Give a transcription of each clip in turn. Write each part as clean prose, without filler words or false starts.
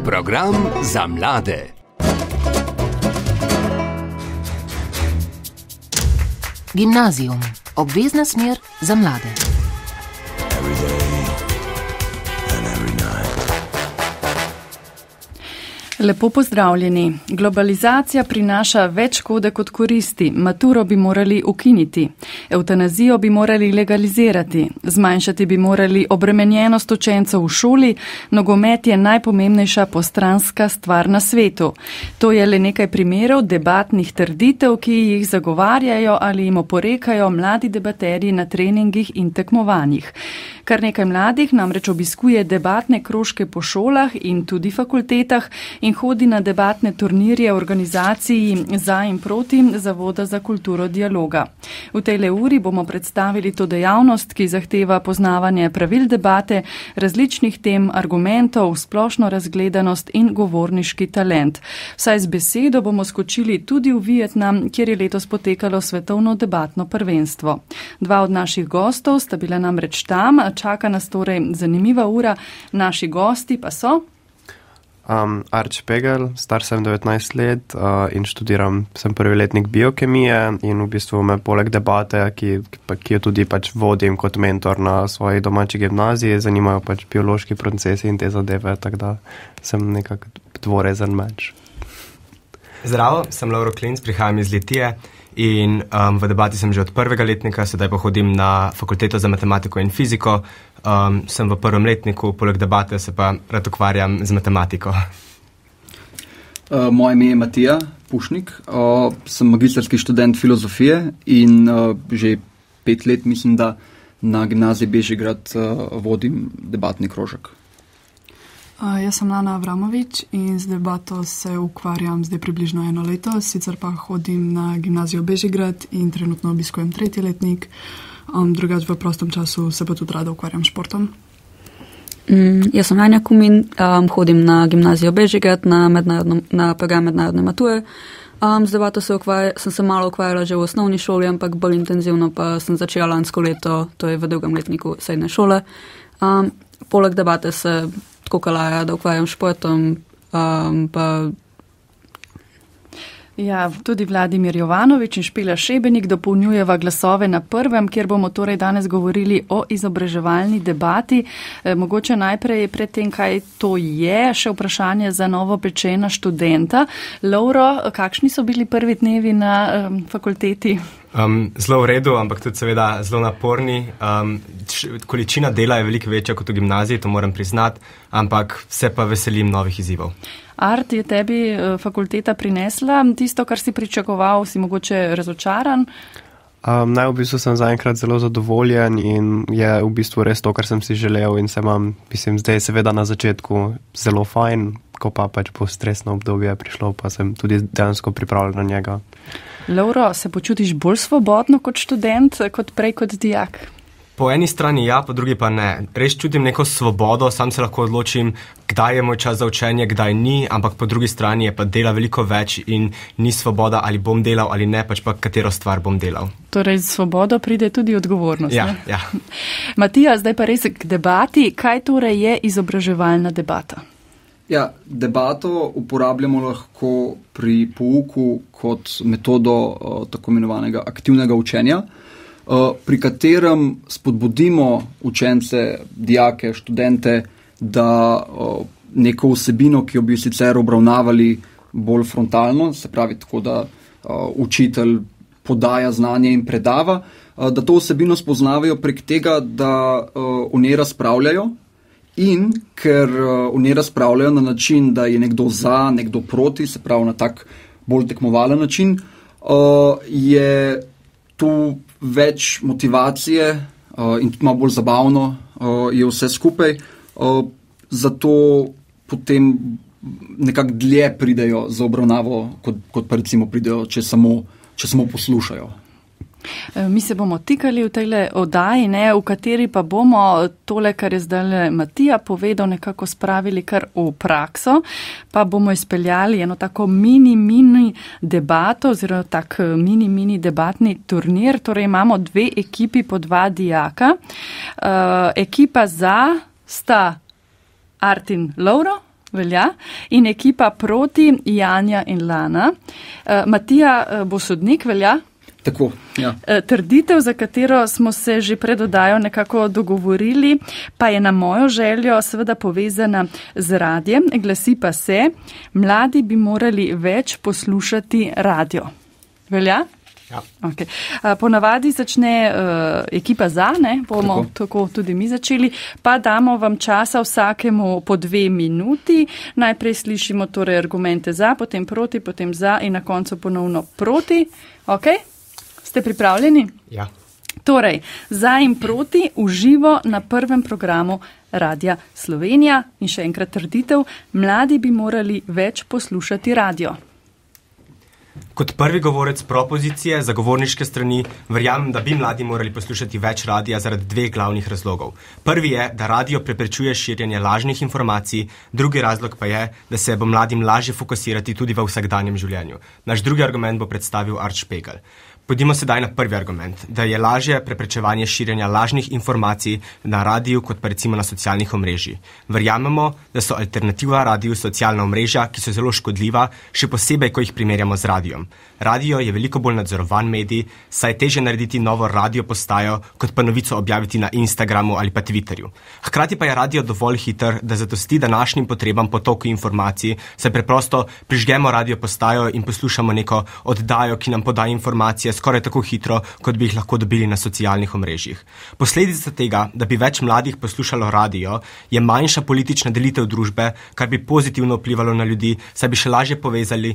Program za mlade. Gimnazijum. Obvezna smer za mlade. Lepo pozdravljeni. Globalizacija prinaša več škode kot koristi. Maturo bi morali ukiniti. Evtanazijo bi morali legalizirati. Zmanjšati bi morali obremenjenost učencev v šoli. Nogomet je najpomembnejša postranska stvar na svetu. To je le nekaj primerov debatnih trditev, ki jih zagovarjajo ali jim oporekajo mladi debaterji na treningih in tekmovanjih. Kar nekaj mladih namreč obiskuje debatne krožke po šolah in tudi fakultetah in hodi na debatne turnirje organizaciji za in proti Zavoda za kulturo dialoga. V tej uri bomo predstavili to dejavnost, ki zahteva poznavanje pravil debate, različnih tem, argumentov, splošno razgledanost in govorniški talent. Vsaj z besedo bomo skočili tudi v Vietnam, kjer je letos potekalo svetovno debatno prvenstvo. Dva od naših gostov sta bila namreč tam, čaka nas torej zanimiva ura, naši gosti pa so... Arč Pegel, star sem 19 let in študiram, sem prvi letnik biokemije in v bistvu me poleg debate, ki jo tudi vodim kot mentor na svoji domači gimnaziji, zanimajo biološki procesi in te zadeve, tako da sem nekako dvorezen meč. Zdravo, sem Lauro Klinc, prihajam iz Litije in v debati sem že od prvega letnika, sedaj pa hodim na fakulteto za matematiko in fiziko. Sem v prvem letniku, poleg debate se pa rad ukvarjam z matematiko. Moje ime je Matija Pušnik, sem magistrski študent filozofije in že 5 let mislim, da na gimnaziji Bežigrad vodim debatni krožek. Jaz sem Lana Avramovič in z debato se ukvarjam zdaj približno 1 leto, sicer pa hodim na gimnazijo Bežigrad in trenutno obiskujem 3. letnik. Drugač v prostem času se pa tudi rada ukvarjam športom. Jaz sem Anja Kumin, hodim na gimnazijo Bežigrad na program mednarodne mature. Z debato sem se malo ukvarjala že v osnovni šoli, ampak bolj intenzivno pa sem začela lansko leto, to je v 2. letniku srednje šole. Poleg debate se tako kalaja, da ukvarjam športom, pa... Ja, tudi Vladimir Jovanovič in Špela Šebenik dopolnjujeva glasove na prvem, kjer bomo torej danes govorili o izobraževalni debati. Mogoče najprej pred tem, kaj to je, še vprašanje za novopečena študenta. Lauro, kakšni so bili prvi dnevi na fakulteti? Zelo v redu, ampak tudi seveda zelo naporni. Količina dela je veliko večja kot v gimnaziji, to moram priznati, ampak se pa veselim novih izzivov. Art, je tebi fakulteta prinesla tisto, kar si pričakoval, si mogoče razočaran? V bistvu sem zaenkrat zelo zadovoljen in je v bistvu res to, kar sem si želel in se imam, zdaj seveda na začetku zelo fajn, ko pa bo stresno obdobje prišlo, pa sem tudi dejansko pripravljen na njega. Lauro, se počutiš bolj svobodno kot študent, kot prej kot dijak? Po eni strani ja, po drugi pa ne. Res čutim neko svobodo, sam se lahko odločim, kdaj je moj čas za učenje, kdaj ni, ampak po drugi strani je pa dela veliko več in ni svoboda, ali bom delal ali ne, pač pa katero stvar bom delal. Torej, z svobodo pride tudi odgovornost. Ja, ne? Ja. Matija, zdaj pa res k debati. Kaj torej je izobraževalna debata? Ja, debato uporabljamo lahko pri pouku kot metodo tako imenovanega aktivnega učenja, pri katerem spodbudimo učence, dijake, študente, da neko vsebino, ki jo bi sicer obravnavali bolj frontalno, se pravi tako, da učitelj podaja znanje in predava, da to vsebino spoznavajo prek tega, da o njej razpravljajo in ker o njej razpravljajo na način, da je nekdo za, nekdo proti, se pravi na tak bolj tekmovalen način, je tu več motivacije in tudi malo bolj zabavno je vse skupaj, zato potem nekako dlje pridejo za obravnavo, kot pa recimo pridejo, če samo poslušajo. Mi se bomo tikali v tej oddaji, v kateri pa bomo tole, kar je zdaj Matija povedal, nekako spravili kar v prakso, pa bomo izpeljali eno tako mini debato oziroma tak mini debatni turnir. Torej imamo 2 ekipi po 2 dijaka. Ekipa za sta Art in Lauro Velja. In ekipa proti Janja in Lana. Matija bo sodnik, velja? Tako, ja. Trditev, za katero smo se že pred oddajo nekako dogovorili, pa je na mojo željo seveda povezana z radijem. Glasi pa se, mladi bi morali več poslušati radio. Velja? Ja. Okay. Ponavadi začne ekipa za, ne? Bomo tako tudi mi začeli, pa damo vam časa vsakemu po 2 minuti. Najprej slišimo torej argumente za, potem proti, potem za in na koncu ponovno proti. Ok? Ste pripravljeni? Ja. Torej, za in proti uživo na prvem programu Radia Slovenija in še enkrat trditev, mladi bi morali več poslušati radio. Kot prvi govorec propozicije zagovorniške strani verjamem, da bi mladi morali poslušati več radija zaradi 2 glavnih razlogov. Prvi je, da radio preprečuje širjenje lažnih informacij, drugi razlog pa je, da se bo mladim lažje fokusirati tudi v vsakdanjem življenju. Naš drugi argument bo predstavil Art Špegelj. Pojdimo sedaj na prvi argument, da je lažje preprečevanje širjenja lažnih informacij na radiju kot pa recimo na socialnih omrežjih. Verjamemo, da so alternativa radiju socialna omrežja, ki so zelo škodljiva, še posebej, ko jih primerjamo z radijom. Radio je veliko bolj nadzorovan medij, saj je težje narediti novo radio postajo, kot pa novico objaviti na Instagramu ali pa Twitterju. Hkrati pa je radio dovolj hiter, da zadosti današnjim potrebam potoku informacij, saj preprosto prižgemo radio postajo in poslušamo neko oddajo, ki nam podaja informacije skoraj tako hitro, kot bi jih lahko dobili na socialnih omrežjih. Posledica tega, da bi več mladih poslušalo radio, je manjša politična delitev družbe, kar bi pozitivno vplivalo na ljudi, saj bi še lažje povezali,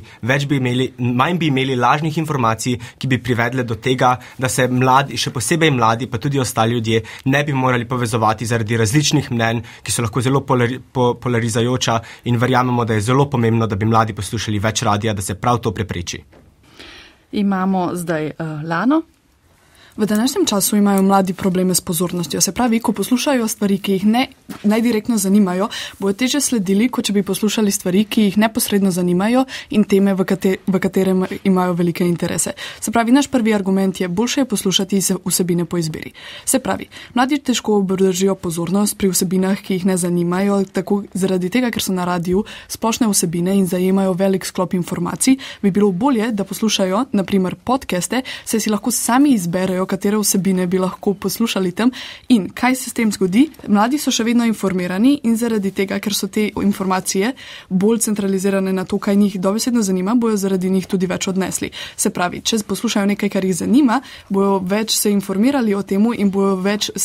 manj bi imeli lažnih informacij, ki bi privedle do tega, da se mladi, še posebej mladi, pa tudi ostali ljudje, ne bi morali povezovati zaradi različnih mnenj, ki so lahko zelo polarizajoča in verjamemo, da je zelo pomembno, da bi mladi poslušali več radija, da se prav to prepreči. Imamo zdaj Lano. V današnjem času imajo mladi probleme s pozornostjo. Se pravi, ko poslušajo stvari, ki jih ne najdirektno zanimajo, bojo teže sledili, kot če bi poslušali stvari, ki jih neposredno zanimajo in teme, v katerem imajo velike interese. Se pravi, naš prvi argument je, boljše je poslušati vsebine po izbiri. Se pravi, mladi težko obdržijo pozornost pri vsebinah, ki jih ne zanimajo, tako zaradi tega, ker so na radiju splošne vsebine in zajemajo velik sklop informacij, bi bilo bolje, da poslušajo, naprimer, podcaste, saj si lahko sami izberejo, katere vsebine bi lahko poslušali tam in kaj se s tem zgodi. Mladi so še vedno informirani in zaradi tega, ker so te informacije bolj centralizirane na to, kaj njih dobesedno zanima, bojo zaradi njih tudi več odnesli. Se pravi, če poslušajo nekaj, kar jih zanima, bojo več se informirali o temu in bojo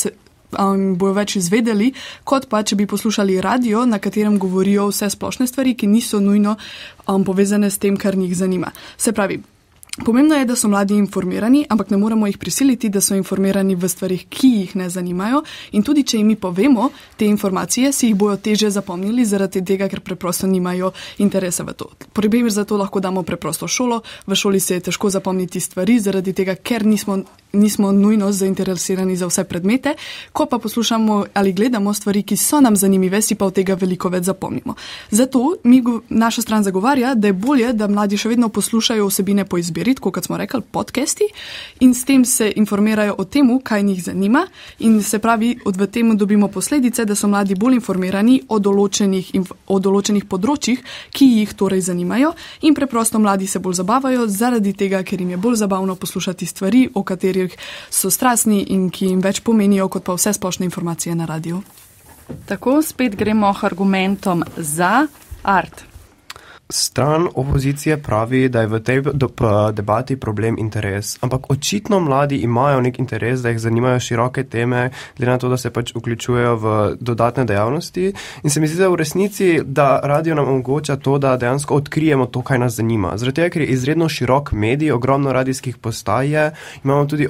več izvedeli, kot pa, če bi poslušali radio, na katerem govorijo vse splošne stvari, ki niso nujno povezane s tem, kar njih zanima. Se pravi, pomembno je, da so mladi informirani, ampak ne moremo jih prisiliti, da so informirani v stvarih, ki jih ne zanimajo in tudi, če jim mi povemo te informacije, si jih bojo teže zapomnili zaradi tega, ker preprosto nimajo interesa v to. Primer za to lahko damo preprosto šolo. V šoli se je težko zapomniti stvari zaradi tega, ker nismo nujno zainteresirani za vse predmete, ko pa poslušamo ali gledamo stvari, ki so nam zanimive, si pa od tega veliko več zapomnimo. Zato naša stran zagovarja, da je bolje, da mladi še vedno poslušajo vsebine po izbiri, kot smo rekli, podcasti in s tem se informirajo o temu, kaj njih zanima in se pravi, v tem dobimo posledice, da so mladi bolj informirani o določenih področjih, ki jih torej zanimajo in preprosto mladi se bolj zabavajo zaradi tega, ker jim je bolj zabavno poslušati stvari, o katerih so strastni in ki jim več pomenijo, kot pa vse splošne informacije na radiju. Tako, spet gremo argumentom za Art. Stran opozicije pravi, da je v tej debati problem interes, ampak očitno mladi imajo nek interes, da jih zanimajo široke teme, glede na to, da se pač vključujejo v dodatne dejavnosti in se mi zdi, da v resnici, da radio nam omogoča to, da dejansko odkrijemo to, kaj nas zanima. Zaradi tega, ker je izredno širok medij, ogromno radijskih postaj je, imamo tudi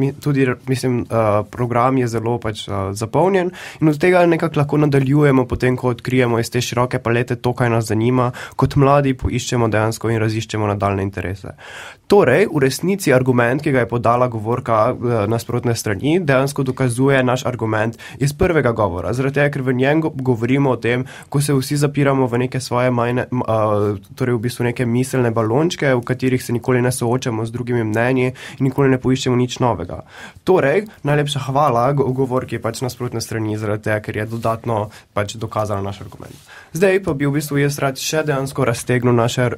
program je zelo pač zapolnjen in od tega nekako lahko nadaljujemo potem, ko odkrijemo iz te široke palete to, kaj nas zanima, kot mladi poiščemo dejansko in raziščemo nadaljne interese. Torej, v resnici argument, ki ga je podala govorka nasprotne strani, dejansko dokazuje naš argument iz prvega govora. Zaradi tega, ker v njem govorimo o tem, ko se vsi zapiramo v neke svoje torej v bistvu neke miselne balončke, v katerih se nikoli ne soočamo z drugimi mnenji in nikoli ne poiščemo nič novega. Torej, najlepša hvala govorki pač nasprotne strani, zaradi tega, ker je dodatno pač dokazala naš argument. Zdaj pa bi v bistvu jaz rad še dejansko raztegnil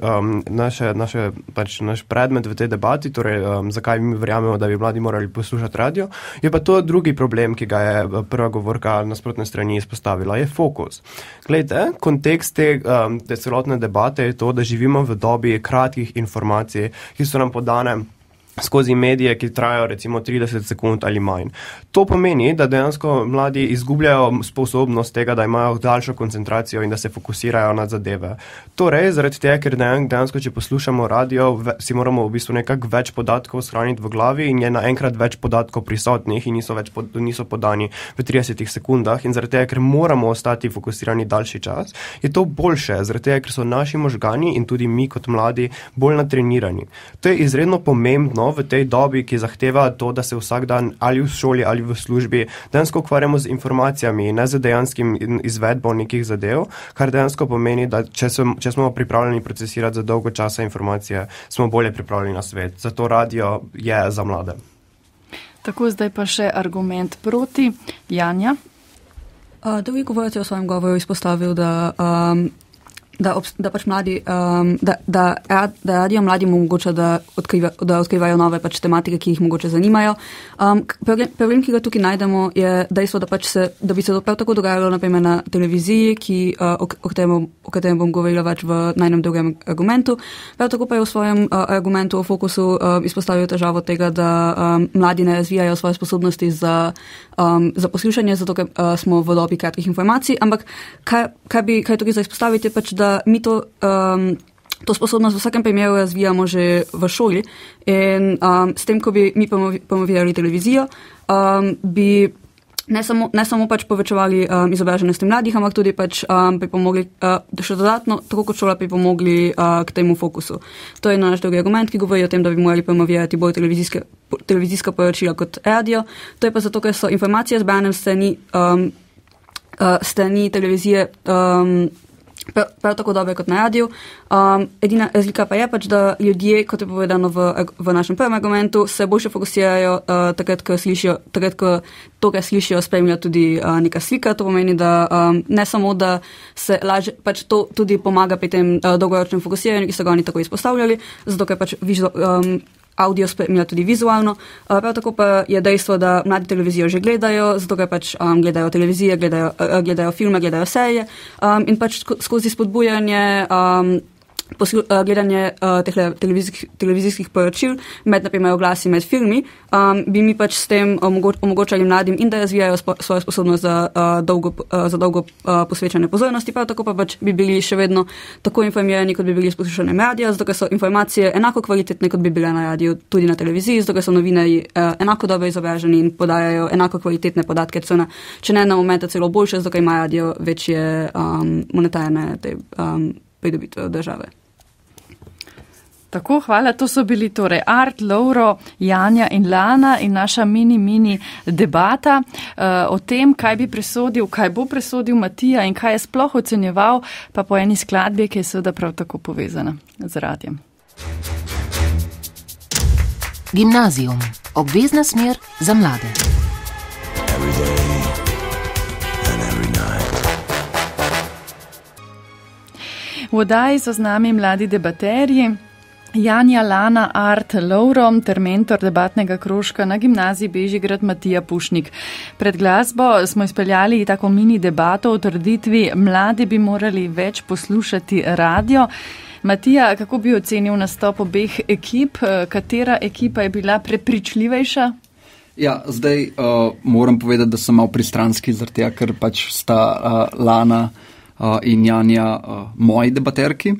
naš predmet v tej debati, torej zakaj mi verjamemo, da bi mladi morali poslušati radio, je pa to drugi problem, ki ga je prva govorka nasprotne strani izpostavila, je fokus. Glejte, kontekst te celotne debate je to, da živimo v dobi kratkih informacij, ki so nam podane skozi medije, ki trajajo recimo 30 sekund ali manj. To pomeni, da dejansko mladi izgubljajo sposobnost tega, da imajo daljšo koncentracijo in da se fokusirajo na zadeve. Torej, zaradi tega, ker dejansko, če poslušamo radio, si moramo v bistvu nekako več podatkov shraniti v glavi in je naenkrat več podatkov prisotnih in niso podani v 30 sekundah in zaradi tega, ker moramo ostati fokusirani daljši čas, je to boljše, zaradi tega, ker so naši možgani in tudi mi kot mladi bolj natrenirani. To je izredno pomembno v tej dobi, ki zahteva to, da se vsak dan ali v šoli ali v službi dejansko ukvarjamo z informacijami, ne z dejanskim izvedbo nekih zadev, kar dejansko pomeni, da če smo pripravljeni procesirati za dolgo časa informacije, smo bolje pripravljeni na svet. Zato radio je za mlade. Tako, zdaj pa še argument proti. Janja? Drugi govorec je v svojem govoru izpostavil, da pač mladi, da radio mladim omogoča, da odkrivajo nove pač tematike, ki jih mogoče zanimajo. Problem, ki ga tukaj najdemo, je dejstvo, da bi se prav tako dogajalo naprimer na televiziji, o katerem bom govorila več v najnem drugem argumentu. Prav tako pa je v svojem argumentu o fokusu izpostavil težavo tega, da mladi ne razvijajo svoje sposobnosti za poslušanje, zato ker smo v dobi kratkih informacij, ampak kaj tukaj za izpostaviti je pač, da mi to sposobnost v vsakem primeru razvijamo že v šoli in s tem, ko bi mi promovirali televizijo, bi ne samo pač povečevali izobraženosti mladih, ampak tudi pač pripomogli še dodatno, tako kot šola pripomogli k temu fokusu. To je naš drugi argument, ki govori o tem, da bi morali promovirati bolj televizijska poročila kot radio. To je pa zato, ker so informacije zbrane strani televizije prav tako dobre kot na radiju. Edina razlika pa je pač, da ljudje, kot je povedano v našem prvem argumentu, se boljše fokusirajo takrat, ko to, kar slišijo, spremlja tudi neka slika. To pomeni, da ne samo, da se lažje, pač to tudi pomaga pri tem dolgoročnem fokusiranju, ki so ga oni tako izpostavljali, zato ker pač audio spremlja tudi vizualno. Prav tako pa je dejstvo, da mladi televizijo že gledajo, zato ker pač gledajo televizije, gledajo filme, gledajo serije in pač skozi spodbujanje gledanje televizijskih poročil med, naprimer, oglasi med filmi, bi mi pač s tem omogočali mladim in da razvijajo svojo sposobnost za dolgo posvečanje pozornosti, prav tako pa pač bi bili še vedno tako informirani, kot bi bili s poslušanjem radija, zato ker so informacije enako kvalitetne, kot bi bile na radiju, tudi na televiziji, zato ker so novinarji enako dobro izobraženi in podajajo enako kvalitetne podatke, če ne na momente celo boljše, zato ker ima radio večje monetarne pridobitve od države. Tako, hvala. To so bili torej Art, Lovro, Janja in Lana in naša mini debata o tem, kaj bo presodil Matija in kaj je sploh ocenjeval, pa po eni skladbi, ki je seveda prav tako povezana z radijem. Gimnazijum. Obvezna smer za mlade. V oddaji so z nami mladi debaterji. Janja, Lana, Art, Lovro ter mentor debatnega krožka na gimnaziji Bežigrad Matija Pušnik. Pred glasbo smo izpeljali tako mini debato o trditvi, mladi bi morali več poslušati radio. Matija, kako bi ocenil nastop obeh ekip? Katera ekipa je bila prepričljivejša? Ja, zdaj moram povedati, da sem malo pristranski, zaradi tega, ker pač sta Lana in Janja moji debaterki.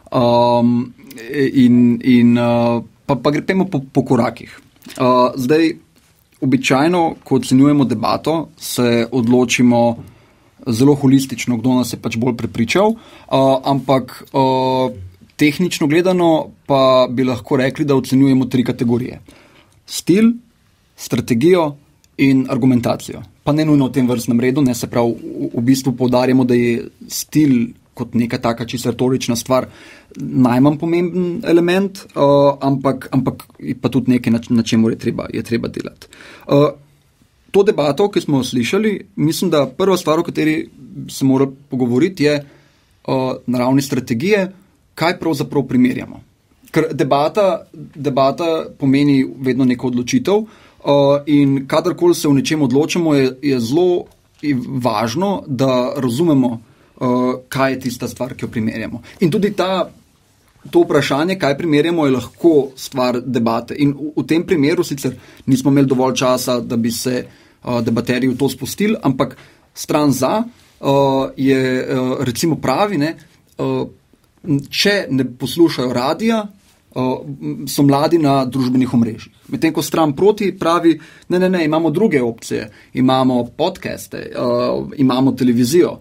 Pa gremo po korakih. Zdaj, običajno, ko ocenjujemo debato, se odločimo zelo holistično, kdo nas je pač bolj prepričal, ampak tehnično gledano pa bi lahko rekli, da ocenjujemo 3 kategorije. Stil, strategijo in argumentacijo. Pa ne nujno v tem vrstnem redu, ne, se pravi, v bistvu poudarjamo, da je stil kot neka taka čisto retorična stvar najmanj pomemben element, ampak pa tudi nekaj, na čemu je treba delati. To debato, ki smo slišali, mislim, da prva stvar, o kateri se mora pogovoriti, je na ravni strategije, kaj pravzaprav primerjamo. Ker debata pomeni vedno neko odločitev in kadarkoli se v nečem odločamo, je zelo važno, da razumemo, kaj je tista stvar, ki jo primerjamo. In tudi to vprašanje, kaj primerjamo, je lahko stvar debate. In v tem primeru sicer nismo imeli dovolj časa, da bi se debaterji v to spustili, ampak stran za je recimo pravi, ne, če ne poslušajo radija, so mladi na družbenih omrežjih. Medtem ko stran proti pravi, ne, imamo druge opcije, imamo podcaste, imamo televizijo.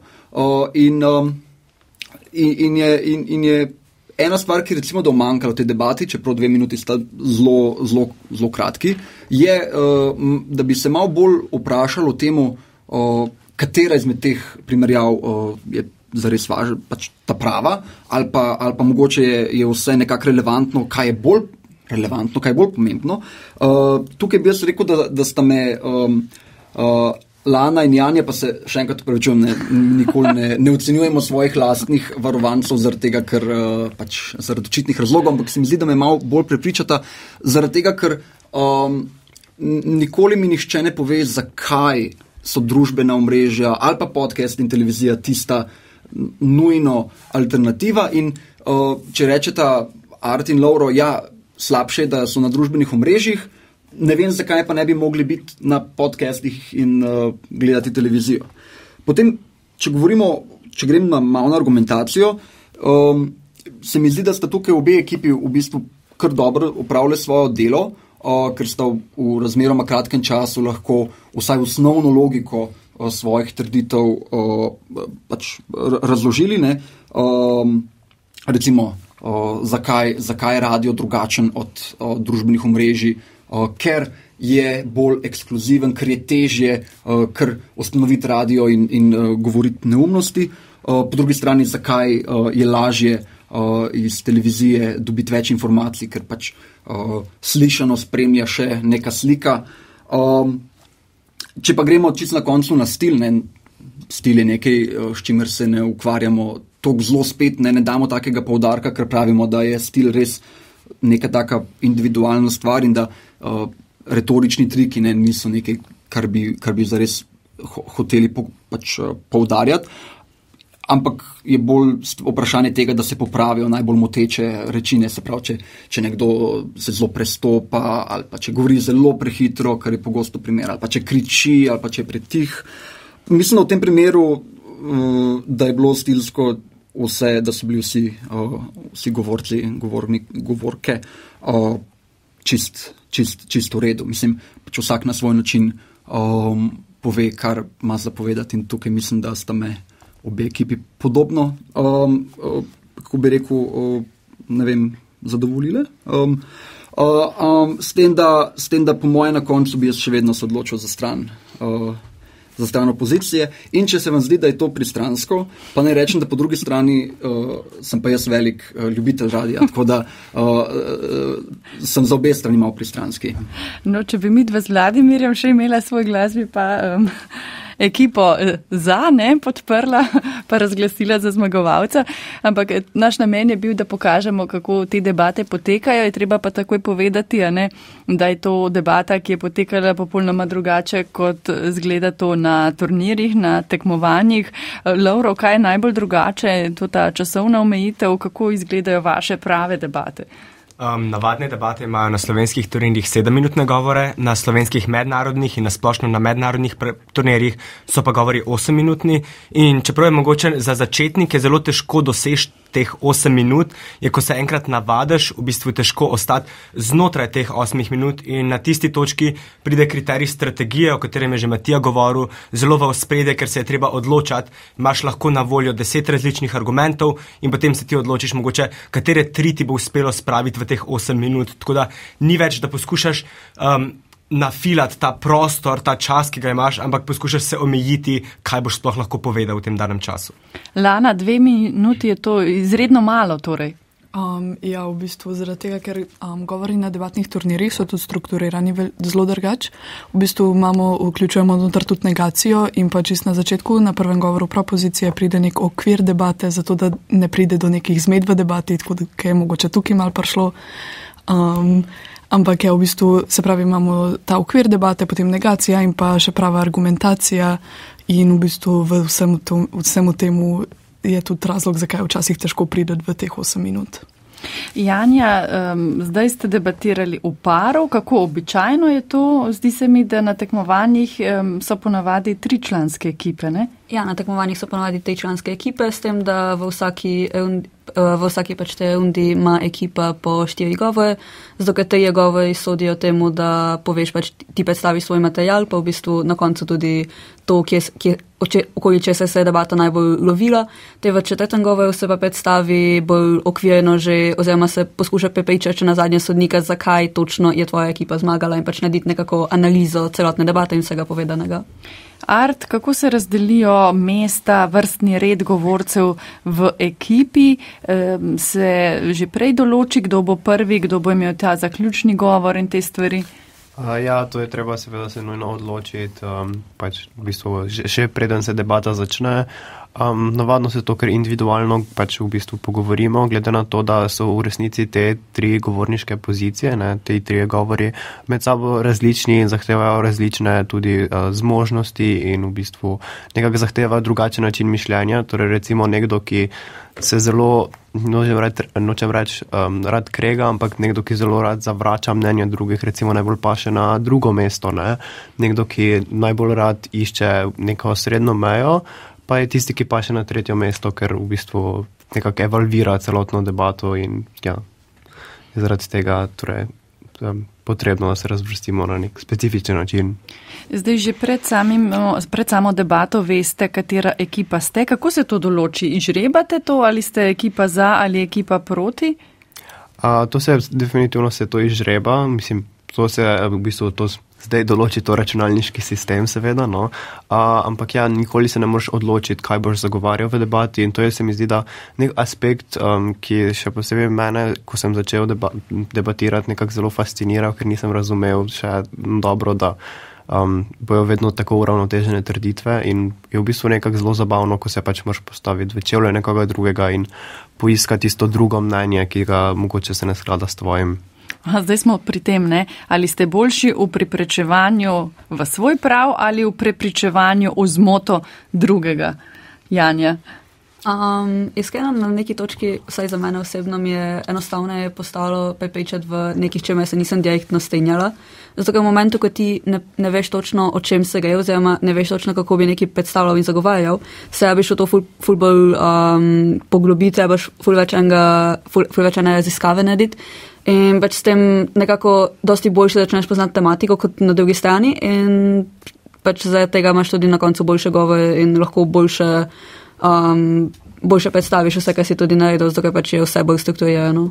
In je ena stvar, ki recimo da umanjkala v tej debati, čeprav 2 minuti sta zelo kratki, je, da bi se malo bolj vprašalo o temu, katera izmed teh primerjav je zares važna, pač ta prava, ali pa mogoče je vse nekako relevantno, kaj je bolj relevantno, kaj je bolj pomembno. Tukaj bi jaz rekel, da sta me Lana in Janja, pa se še enkrat upravičujem, nikoli ne ocenjujemo svojih lastnih varovancev zaradi tega, ker pač zaradi očitnih razlogov, ampak se mi zdi, da me malo bolj prepričata, zaradi tega, ker nikoli mi nihče ne pove, zakaj so družbena omrežja ali pa podcast in televizija tista nujno alternativa in če rečeta Art in Lauro, ja, slabše je, da so na družbenih omrežjih, ne vem, zakaj pa ne bi mogli biti na podcastih in gledati televizijo. Potem, če grem malo na argumentacijo, se mi zdi, da sta tukaj obe ekipi v bistvu kar dobro upravljali svoje delo, ker sta v razmeroma kratkem času lahko vsaj osnovno logiko svojih trditev pač razložili, ne? Recimo, zakaj je radio drugačen od družbenih omrežij, ker je bolj ekskluziven, ker je težje, ker ustanoviti radio in govoriti neumnosti. Po drugi strani, zakaj je lažje iz televizije dobiti več informacij, ker pač slišano spremlja še neka slika. Če pa gremo čisto na koncu na stil, ne, stil je nekaj, s čimer se ne ukvarjamo toliko zelo spet, ne damo takega poudarka, ker pravimo, da je stil res neka taka individualna stvar in da retorični triki niso nekaj, kar bi zares hoteli poudarjati, ampak je bolj vprašanje tega, da se popravijo najbolj moteče reči, ne, se pravi, če nekdo se zelo prestopa ali pa če govori zelo prehitro, kar je pogosto primer, ali pa če kriči ali pa če je pretih. Mislim, da v tem primeru, da je bilo stilsko vse, da so bili vsi govorci, govorke čist v redu. Mislim, če vsak na svoj način pove, kar ima zapovedati in tukaj mislim, da sta me obe ekipi podobno, kako bi rekel, ne vem, zadovoljile. S tem, da po moje na koncu bi jaz še vedno se odločil za stran opozicije in če se vam zdi, da je to pristransko, pa naj rečem, da po drugi strani sem pa jaz velik ljubitelj radija, tako da sem za obe strani malo pristranski. No, če bi mi dva z Vladimirjem še imela svoj glas, bi pa ekipo podprla, pa razglasila za zmagovalca, ampak naš namen je bil, da pokažemo, kako te debate potekajo, je treba pa takoj povedati, da je to debata, ki je potekala popolnoma drugače, kot zgleda to na turnirjih, na tekmovanjih. Lauro, kaj je najbolj drugače, to ta časovna omejitev, kako izgledajo vaše prave debate? Navadne debate imajo na slovenskih turnirjih 7-minutne govore, na slovenskih mednarodnih in na splošno na mednarodnih turnirjih so pa govori 8-minutni in čeprav je mogoče za začetnike zelo težko doseči teh 8 minut, je, ko se enkrat navadiš, v bistvu težko ostati znotraj teh 8 minut in na tisti točki pride kriterij strategije, o katerem je že Matija govoril, zelo v ospredje, ker se je treba odločati, imaš lahko na voljo 10 različnih argumentov in potem se ti odločiš mogoče, katere 3 ti bo uspelo spraviti v teh 8 minut, tako da ni več, da poskušaš nafilati ta prostor, ta čas, ki ga imaš, ampak poskušaš se omejiti, kaj boš sploh lahko povedal v tem danem času. Lana, 2 minuti je to izredno malo, torej. Ja, v bistvu zaradi tega, ker govori na debatnih turnirjih so tudi strukturirani zelo drugače. V bistvu vključujemo noter tudi negacijo in pa čist na začetku, na prvem govoru propozicije pride nek okvir debate, zato da ne pride do nekih zmed v debati, tako da je mogoče tukaj malo prišlo. Ampak v bistvu, se pravi, imamo ta okvir debate, potem negacija in pa še prava argumentacija in v bistvu v vsemu temu je tudi razlog, zakaj včasih težko prideti v teh 8 minut. Janja, zdaj ste debatirali v paru, kako običajno je to? Zdi se mi, da na tekmovanjih so ponavadi 3-članske ekipe, ne? Ja, na tekmovanjih so ponavadi 3-članske ekipe, s tem, da v vsaki pač te rundi ima ekipa po 4 govore, zato ker 3 govori sodijo temu, da poveš pač ti predstaviš svoj material, pa v bistvu na koncu tudi to, okoli česa se je debata najbolj lovila. Te v 4. govoru se pa predstavi bolj okvirno že, oziroma se poskuša prepričati na zadnje sodnika, zakaj točno je tvoja ekipa zmagala in pač narediti nekako analizo celotne debate in vsega povedanega. Art, kako se razdelijo mesta, vrstni red govorcev v ekipi? Se že prej določi, kdo bo prvi, kdo bo imel ta zaključni govor in te stvari? Ja, to je treba seveda se nujno odločiti, pač v bistvu še preden se debata začne. Navadno se to, ker individualno pač v bistvu pogovorimo, glede na to, da so v resnici te 3 govorniške pozicije, ne, te 3 govori med sabo različni in zahtevajo različne tudi zmožnosti in v bistvu nekako zahteva drugačen način mišljenja. Torej recimo nekdo, ki se zelo, nočem reči, rad krega, ampak nekdo, ki zelo rad zavrača mnenje drugih, recimo najbolj paše na drugo mesto, ne. Nekdo, ki najbolj rad išče neko srednjo mejo, pa je tisti, ki paše na 3. mesto, ker v bistvu nekako evalvira celotno debato in ja, zaradi tega torej potrebno, da se razvrstimo na nek specifičen način. Zdaj že pred samo debato veste, katera ekipa ste. Kako se to določi? Žrebate to, ali ste ekipa za ali ekipa proti? To se definitivno se to izžreba, mislim, to se v bistvu to zdaj določi to računalniški sistem, seveda, no. Ampak ja, nikoli se ne moreš odločiti, kaj boš zagovarjal v debati in to je, se mi zdi, da nek aspekt, ki še posebej mene, ko sem začel debatirati, nekako zelo fasciniral, ker nisem razumel še dobro, da bojo vedno tako uravnotežene trditve in je v bistvu nekako zelo zabavno, ko se pač moraš postaviti v čevlje nekoga drugega in poiskati isto drugo mnenje, ki ga mogoče se ne sklada s tvojim. Zdaj smo pri tem, ne? Ali ste boljši v prepričevanju v svoj prav ali v prepričevanju v zmoto drugega? Janja? Iskreno na neki točki, vsaj za mene osebno, mi je enostavno postalo prepričati v nekih, čem se nisem direktno strinjala. Zato, ker v momentu, ko ti ne veš točno, o čem se gre, oziroma ne veš točno, kako bi neki predstavljal in zagovarjal, se bi šel to ful bolj poglobiti, boš ful več ene raziskave narediti. In pač s tem nekako dosti boljše začneš poznati tematiko kot na drugi strani in pač zaradi tega imaš tudi na koncu boljše govore in lahko boljše predstaviš vse, kar si tudi naredil, zato ker pač je vse bolj strukturirano.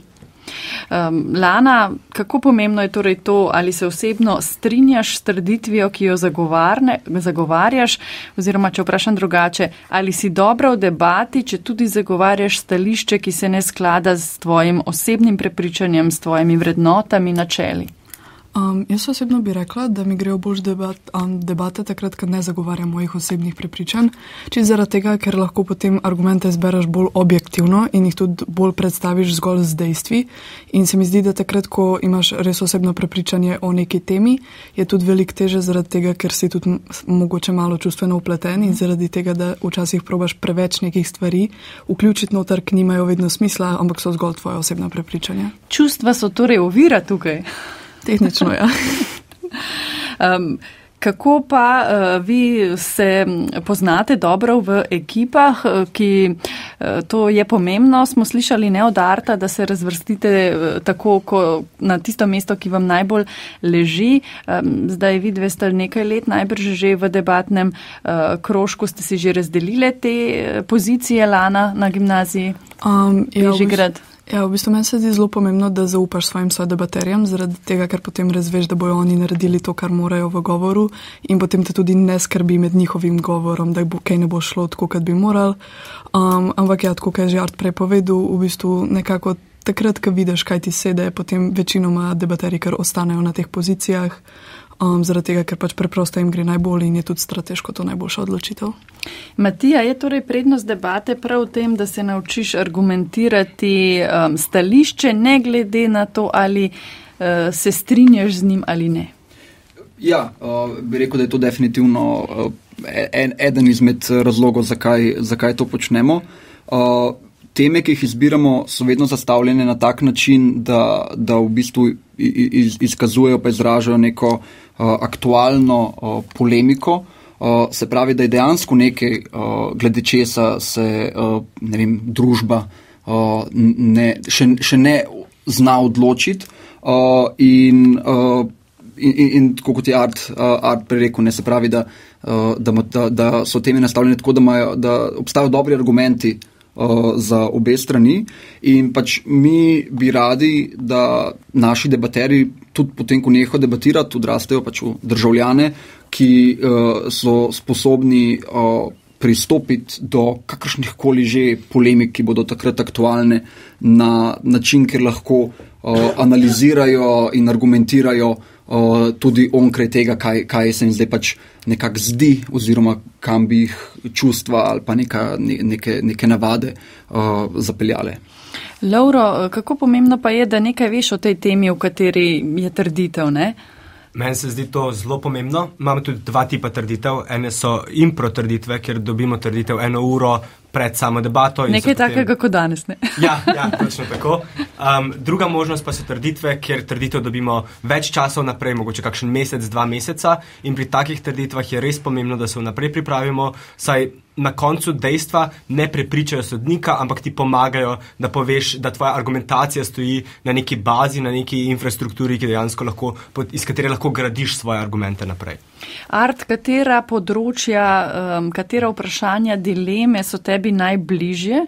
Lana, kako pomembno je torej to, ali se osebno strinjaš s trditvijo, ki jo zagovarjaš, oziroma če vprašam drugače, ali si dobra v debati, če tudi zagovarjaš stališče, ki se ne sklada s tvojim osebnim prepričanjem, s tvojimi vrednotami, načeli? Jaz osebno bi rekla, da mi grejo bolj debate takrat, kad ne zagovarjam mojih osebnih prepričanj, čisto zaradi tega, ker lahko potem argumente zberaš bolj objektivno in jih tudi bolj predstaviš zgolj z dejstvi. In se mi zdi, da takrat, ko imaš res osebno prepričanje o neki temi, je tudi veliko teže zaradi tega, ker si tudi mogoče malo čustveno upleten in zaradi tega, da včasih probaš preveč nekih stvari vključiti noter, ki nimajo vedno smisla, ampak so zgolj tvoje osebna prepričanja. Čustva so torej ovira tukaj. Tehnično, ja. Kako pa vi se poznate dobro v ekipah, ki to je pomembno, smo slišali ne od Arta, da se razvrstite tako na tisto mesto, ki vam najbolj leži. Zdaj vi dve ste nekaj let najbrž že v debatnem krožku, ste si že razdelile te pozicije, Lana, na gimnaziji Bežigrad. Ja, v bistvu meni se zdi zelo pomembno, da zaupaš svojim sodebaterjem, zaradi tega, ker potem razveš, da bojo oni naredili to, kar morajo v govoru in potem te tudi ne skrbi med njihovim govorom, da kaj ne bo šlo tako, kot bi moral. Ampak ja, tako, kot je že Art prej povedal, v bistvu nekako takrat, ko vidiš, kaj ti sede, potem večinoma debaterji kar ostanejo na teh pozicijah, zaradi tega, ker pač preprosto jim gre najbolj in je tudi strateško to najboljša odločitev. Matija, je torej prednost debate prav v tem, da se naučiš argumentirati stališče, ne glede na to, ali se strinjaš z njim ali ne? Ja, bi rekel, da je to definitivno eden izmed razlogov, zakaj to počnemo. Teme, ki jih izbiramo, so vedno zastavljene na tak način, da v bistvu izkazujejo pa izražajo neko aktualno polemiko. Se pravi, da je dejansko nekaj, glede česa se družba še ne zna odločiti in tako kot je Art prerekel, se pravi, da so teme nastavljene tako, da obstajajo dobri argumenti za obe strani in pač mi bi radi, da naši debateri tudi potem, ko neho debatirati, odrastejo pač v državljane, ki so sposobni pristopiti do kakršnih koli že polemik, ki bodo takrat aktualne na način, kjer lahko analizirajo in argumentirajo tudi onkraj tega, kaj se jim zdaj pač nekako zdi oziroma kam bi jih čustva ali pa neke navade zapeljale. Lauro, kako pomembno pa je, da nekaj veš o tej temi, v kateri je trditev, ne? Meni se zdi to zelo pomembno. Imamo tudi dva tipa trditev. Ene so impro trditve, kjer dobimo trditev 1 uro pred samo debato. Nekaj takega kot danes, ne? Ja, točno tako. Druga možnost pa so trditve, kjer trditev dobimo več časov naprej, mogoče kakšen mesec, 2 meseca in pri takih trditvah je res pomembno, da se vnaprej pripravimo, saj na koncu dejstva ne prepričajo sodnika, ampak ti pomagajo, da poveš, da tvoja argumentacija stoji na neki bazi, na neki infrastrukturi, ki dejansko lahko, iz katere lahko gradiš svoje argumente naprej. Art, katera področja, katera vprašanja, dileme so tebi najbližje?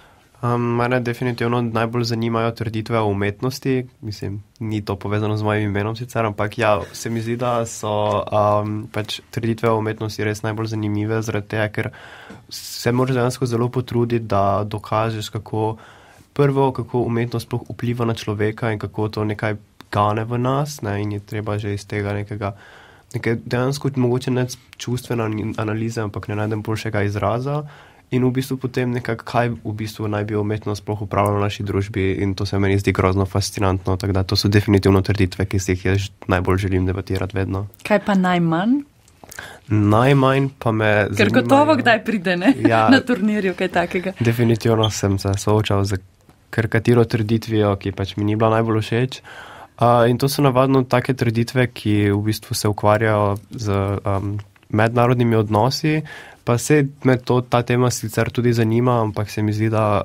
Mene definitivno najbolj zanimajo trditve o umetnosti. Mislim, ni to povezano z mojim imenom sicer, ampak ja, se mi zdi, da so pač trditve o umetnosti res najbolj zanimive, zaradi tega, ker se moraš dejansko zelo potruditi, da dokažeš, kako umetnost sploh vpliva na človeka in kako to nekaj gane v nas, ne, in je treba že iz tega nekaj dejansko mogoče ne čustvene analize, ampak ne najdem boljšega izraza. In v bistvu potem nekako, kaj v bistvu naj bi umetnost sploh upravljala v naši družbi in to se meni zdi grozno fascinantno, tako da to so definitivno trditve, ki si jih jaz najbolj želim debatirati vedno. Kaj pa najmanj? Najmanj pa me zanimajo... Ker gotovo kdaj pride, ne? Ja, na turnirju, kaj takega. Definitivno sem se soočal z karikatiro trditvijo, ki pač mi ni bila najbolj všeč. In to so navadno take trditve, ki v bistvu se ukvarjajo z mednarodnimi odnosi, pa se me ta tema sicer tudi zanima, ampak se mi zdi, da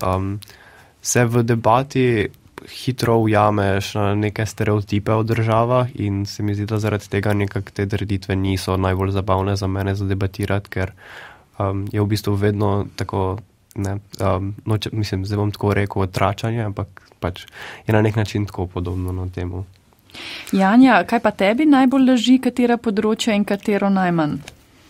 se v debati hitro ujameš na neke stereotipe o državah in se mi zdi, da zaradi tega nekako te trditve niso najbolj zabavne za mene za debatirati, ker je v bistvu vedno tako, mislim, zdaj bom tako rekel otračanje, ampak pač je na nek način tako podobno na temu. Janja, kaj pa tebi najbolj leži, katera področja in katero najmanj?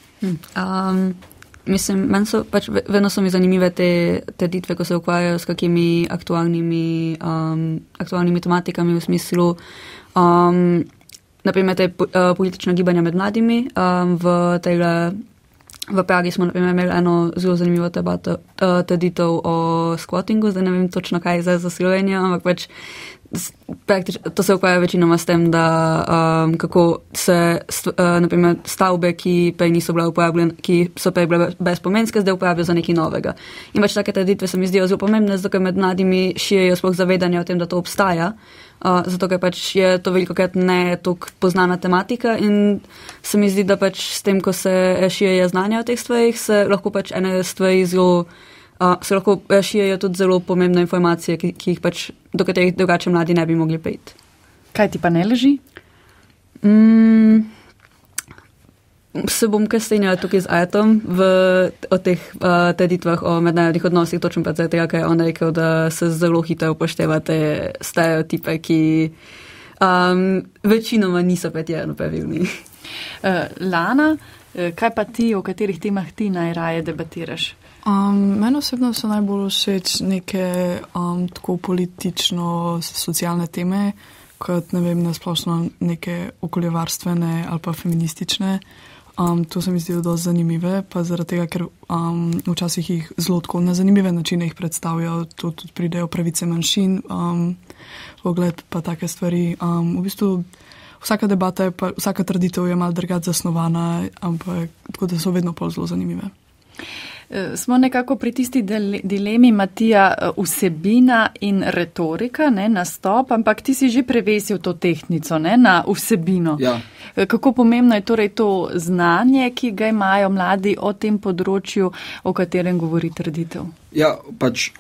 Mislim, vedno so mi zanimive te trditve, ko se ukvarjajo s kakimi aktualnimi tematikami v smislu, naprimer, te politična gibanja med mladimi. V Pragi smo naprimer imeli eno zelo zanimivo trditev o squattingu, zdaj ne vem točno, kaj je za Slovenijo, ampak pač to se ukvarja večinoma s tem, da kako se naprimer stavbe, ki prej niso bile uporabljene, ki so prej bile brezpomenske, zdaj uporabljajo za nekaj novega. In pač take trditve se mi zdijo zelo pomembne, zato ker med mladimi šijejo sploh zavedanje o tem, da to obstaja, zato ker pač je to velikokrat ne toliko poznana tematika in se mi zdi, da pač s tem, ko se šijejo znanja o teh stvarih, se lahko pač ene stvari zelo se lahko šijejo tudi zelo pomembne informacije, ki jih pač, do katerih drugače mladi ne bi mogli priti. Kaj ti pa ne leži? Se bom kaj strinjala tukaj z Ajatom o teh trditvah o mednarodnih odnosih, točno pa zaradi tega, ker je on rekel, da se zelo hitro upoštevate stereotipe, ki večinoma niso pretirano pravilni. Lana, kaj pa ti, o katerih temah ti najraje debatiraš? Meni osebno so najbolj všeč neke tako politično-socialne teme, kot ne vem, nasplošno neke okoljevarstvene ali pa feministične. To se mi zdijo dosti zanimive, pa zaradi tega, ker včasih jih zelo tako na zanimive načine jih predstavljajo, tudi pridejo pravice manjšin, pogled pa take stvari. V bistvu vsaka debata, vsaka trditev je malo drugače zasnovana, ampak tako da so vedno pol zelo zanimive. Smo nekako pri tisti dilemi, Matija, vsebina in retorika, ne, nastop, ampak ti si že prevesil to tehtnico, ne, na vsebino. Ja. Kako pomembno je torej to znanje, ki ga imajo mladi o tem področju, o katerem govori trditev? Ja, pač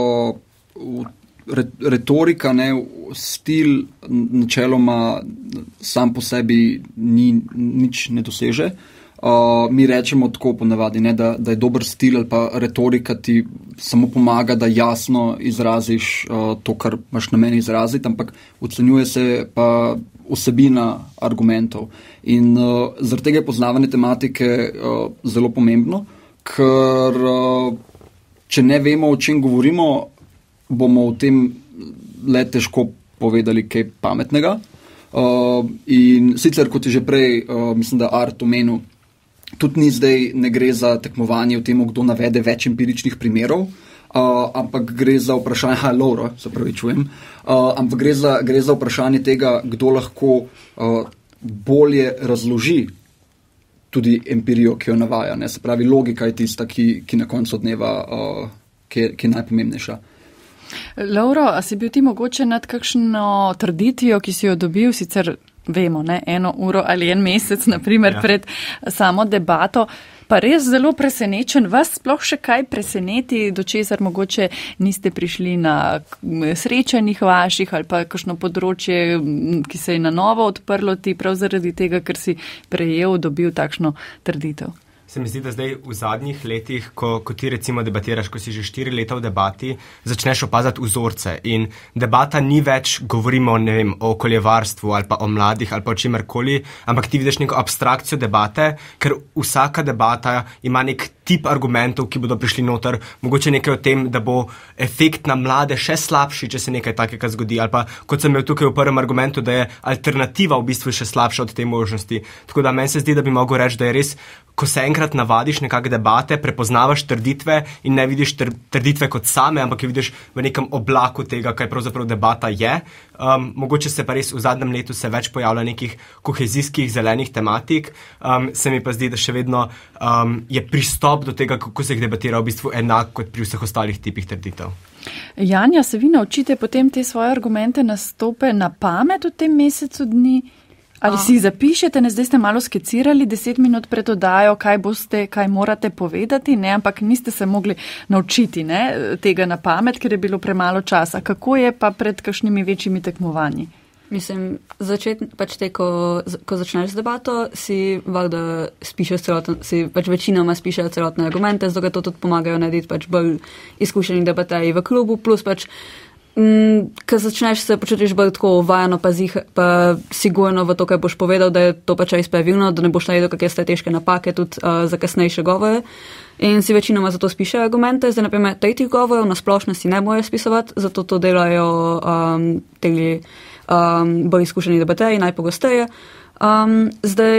retorika, ne, stil načeloma sam po sebi nič ne doseže. Mi rečemo tako ponavadi, ne, da je dober stil ali pa retorika ti samo pomaga, da jasno izraziš to, kar imaš namen izraziti, ampak ocenjuje se pa vsebina argumentov. In zaradi tega je poznavanje tematike zelo pomembno, ker če ne vemo, o čem govorimo, bomo o tem le težko povedali kaj pametnega. In sicer, kot je že prej, mislim, da Art omenil, tudi ne gre za tekmovanje v tem, kdo navede več empiričnih primerov, ampak gre za vprašanje, ampak gre za vprašanje tega, kdo lahko bolje razloži tudi empirijo, ki jo navaja. Ne? Se pravi, logika je tista, ki na koncu dneva ki je najpomembnejša. Lauro, a si bil ti mogoče nad kakšno trditvijo, ki si jo dobil, sicer vemo, ne, 1 uro ali 1 mesec, naprimer, pred samo debato, pa res zelo presenečen, vas sploh še kaj preseneti, do česar mogoče niste prišli na srečanjih vaših ali pa kakšno področje, ki se je na novo odprlo ti prav zaradi tega, ker si dobil takšno trditev? Se mi zdi, da zdaj v zadnjih letih, ko ti recimo debatiraš, ko si že 4 leta v debati, začneš opazati vzorce in debata ni več, govorimo, ne vem, o okoljevarstvu ali pa o mladih ali pa o čimerkoli, ampak ti vidiš neko abstrakcijo debate, ker vsaka debata ima nek tip argumentov, ki bodo prišli noter, mogoče nekaj o tem, da bo efekt na mlade še slabši, če se nekaj takega zgodi, ali pa kot sem imel tukaj v prvem argumentu, da je alternativa v bistvu še slabša od te možnosti. Tako da meni se zdi, da bi mogel reči, da je res, ko se enkrat navadiš nekakve debate, prepoznavaš trditve in ne vidiš trditve kot same, ampak jo vidiš v nekem oblaku tega, kaj pravzaprav debata je. Mogoče se pa res v zadnjem letu se več pojavlja nekih kohezijskih zelenih tematik, se mi pa zdi, da še vedno je pristop do tega, kako se jih debatira, v bistvu enak kot pri vseh ostalih tipih trditev. Janja, se vi naučite potem te svoje argumente nastope na pamet v tem mesecu dni? Ali si zapišete, ne, zdaj ste malo skicirali 10 minut pred oddajo, kaj morate povedati, ne, ampak niste se mogli naučiti, ne, tega na pamet, ker je bilo premalo časa. Kako je pa pred kakšnimi večjimi tekmovanji? Mislim, pač ko začneš z debato, si valjda spišeš večinoma spišejo celotne argumente, zato to tudi pomagajo narediti pač bolj izkušeni debaterji v klubu, plus pač ko začneš se počutiš bolj tako vajeno pa sigurno v to, kaj boš povedal, da je to pač res pravilno, da ne boš naredil kakšne strateške napake tudi za kasnejše govore. In si večinoma zato spišejo argumente. Zdaj, naprimer, tretjih govorov na splošno si ne morejo spisovati, zato to delajo bolj izkušeni debaterji najpogosteje. Zdaj,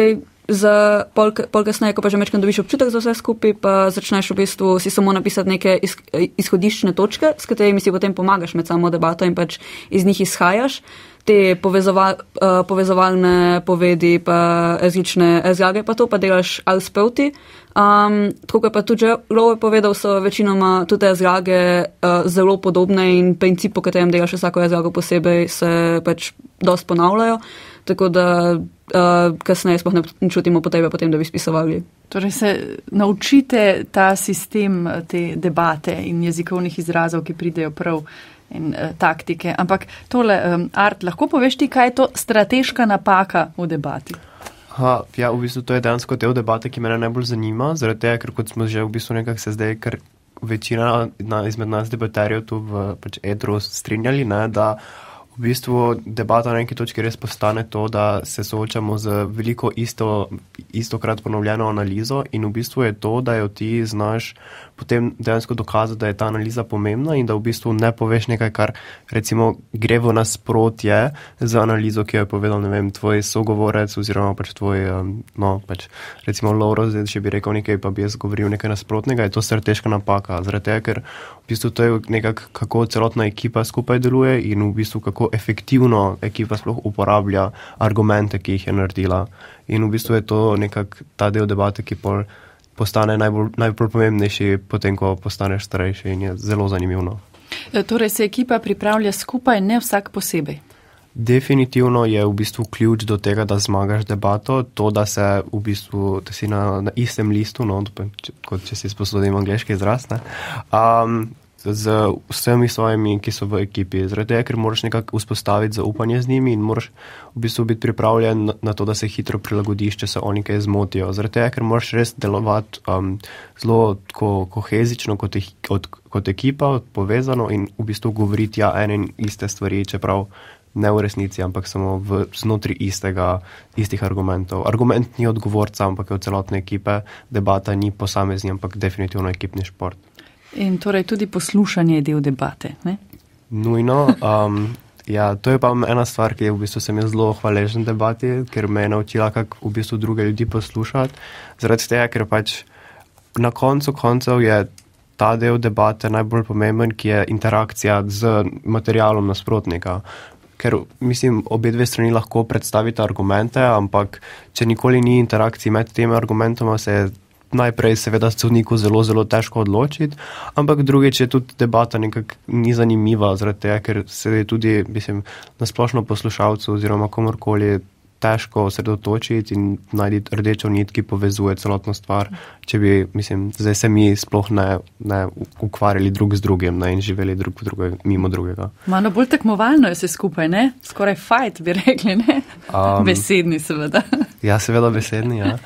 za pol kasneje, ko pa že mečkam dobiš občutek za vse skupaj, pa začneš v bistvu si samo napisati neke izhodiščne točke, s katerimi si potem pomagaš med samo debato in pač iz njih izhajaš. Te povezovalne povedi pa različne razlage pa to pa delaš ali sproti. Tako kot pa tudi Love povedal, so večinoma tudi razlage zelo podobne in princip, po katerem delaš vsako razlago posebej, se pač dost ponavljajo, tako da kasneje sploh ne čutimo potrebe potem, da bi spisovali. Torej se naučite ta sistem te debate in jezikovnih izrazov, ki pridejo prav in taktike. Ampak tole, Art, lahko poveš ti, kaj je to strateška napaka v debati? Ja, v bistvu to je dejansko del debate, ki mene najbolj zanima, zaradi tega, ker kot smo že v bistvu nekako se zdaj, ker večina izmed nas debaterjev tu v pač etru strinjali, ne, da v bistvu debata na neki točki res postane to, da se soočamo z veliko istokrat ponovljeno analizo in v bistvu je to, da jo ti znaš potem dejansko dokazati, da je ta analiza pomembna in da v bistvu ne poveš nekaj, kar recimo gre v nasprotje z analizo, ki jo je povedal, ne vem, tvoj sogovorec oziroma pač tvoj, recimo Lauro, zdaj, če bi rekel nekaj, pa bi jaz govoril nekaj nasprotnega, je to strateška napaka, zaradi tega, ker v bistvu to je nekako, kako celotna ekipa skupaj deluje in v bistvu kako efektivno ekipa sploh uporablja argumente, ki jih je naredila. In v bistvu je to nekako ta del debate, ki postane najbolj pomembnejši potem, ko postaneš starejši in je zelo zanimivo. Torej se ekipa pripravlja skupaj, ne vsak posebej. Definitivno je v bistvu ključ do tega, da zmagaš debato, to, da se v bistvu, da si na istem listu, no, kot če si sposodim angleški izraz, ne, z vsemi svojimi, ki so v ekipi. Zaradi tega, ker moraš nekako vzpostaviti zaupanje z njimi in moraš v bistvu biti pripravljen na to, da se hitro prilagodiš, če se oni kaj zmotijo. Zaradi tega, ker moraš res delovati zelo kohezično kot ekipa, povezano in v bistvu govoriti ene in iste stvari, čeprav ne v resnici, ampak samo znotri istih argumentov. Argument ni od govorca, ampak je od celotne ekipe. Debata ni posamezni, ampak definitivno ekipni šport. In torej tudi poslušanje je del debate, ne? Nujno. Ja, to je pa ena stvar, ki je v bistvu sem jaz zelo hvaležen debati, ker me je naučila, kako v bistvu druge ljudi poslušati. Zaradi tega, ker pač na koncev je ta del debate najbolj pomemben, ki je interakcija z materialom nasprotnika. Ker, mislim, obe dve strani lahko predstavite argumente, ampak če nikoli ni interakcij med temi argumentoma, se je najprej seveda sodniku zelo, zelo težko odločiti, ampak drugič je tudi debata nekako ni zanimiva, zaradi tega, ker se je tudi, mislim, na splošno poslušalcu oziroma komorkoli težko osredotočiti in najti rdečo nit, ki povezuje celotno stvar, če bi, mislim, zdaj se mi sploh ne ukvarjali drug z drugim, ne, in živeli mimo drugega. Malo bolj tekmovalno je vse skupaj, ne? Skoraj fight, bi rekli, ne? Besedni seveda. Ja, seveda besedni, ja.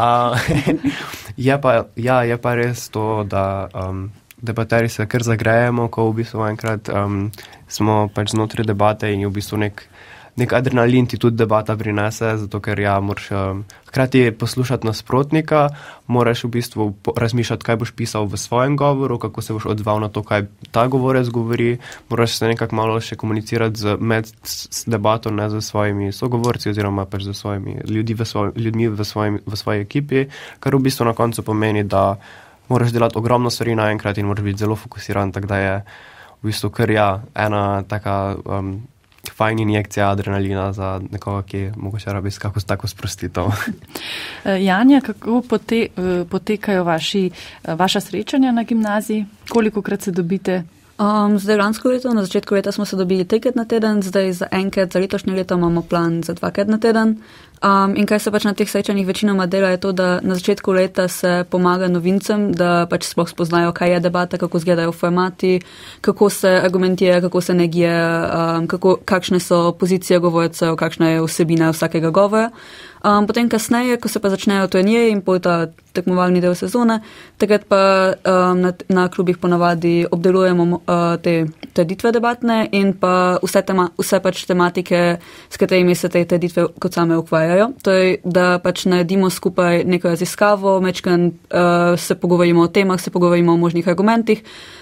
Je pa res to, da debateri se kar zagrejemo, ko v bistvu enkrat smo pač znotraj debate in je v bistvu nek adrenalin ti tudi debata prinese, zato ker moraš hkrati poslušati nasprotnika, moraš v bistvu razmišljati, kaj boš pisal v svojem govoru, kako se boš odzval na to, kaj ta govorec govori, moraš se nekako malo še komunicirati med debato, ne z svojimi sogovorci oziroma pač z svojimi ljudmi v svoji ekipi, kar v bistvu na koncu pomeni, da moraš delati ogromno stvari naenkrat in moraš biti zelo fokusiran, tako da je v bistvu kar ena taka fajn injekcija adrenalina za nekoga, ki mogoče rabi tako sprostitev. Janja, kako potekajo vaša srečanja na gimnaziji? Kolikokrat se dobite? Zdaj lansko leto, na začetku leta smo se dobili 3-krat na teden, zdaj za enkrat, za letošnje leto imamo plan za 2-krat na teden. In kaj se pač na teh srečanjih večinoma dela je to, da na začetku leta se pomaga novincem, da pač sploh spoznajo, kaj je debata, kako izgledajo formati, kako se argumentira, kako se negije, kakšne so pozicije govorcev, kakšna je vsebina vsakega govora. Potem kasneje, ko se pa začnejo turnirji in pol ta tekmovalni del sezone, takrat pa na klubih ponavadi obdelujemo te trditve debatne in pa vse pač tematike, s katerimi se te trditve kot same ukvarjajo. Torej, da pač naredimo skupaj neko raziskavo, mečkan se pogovorimo o temah, se pogovorimo o možnih argumentih,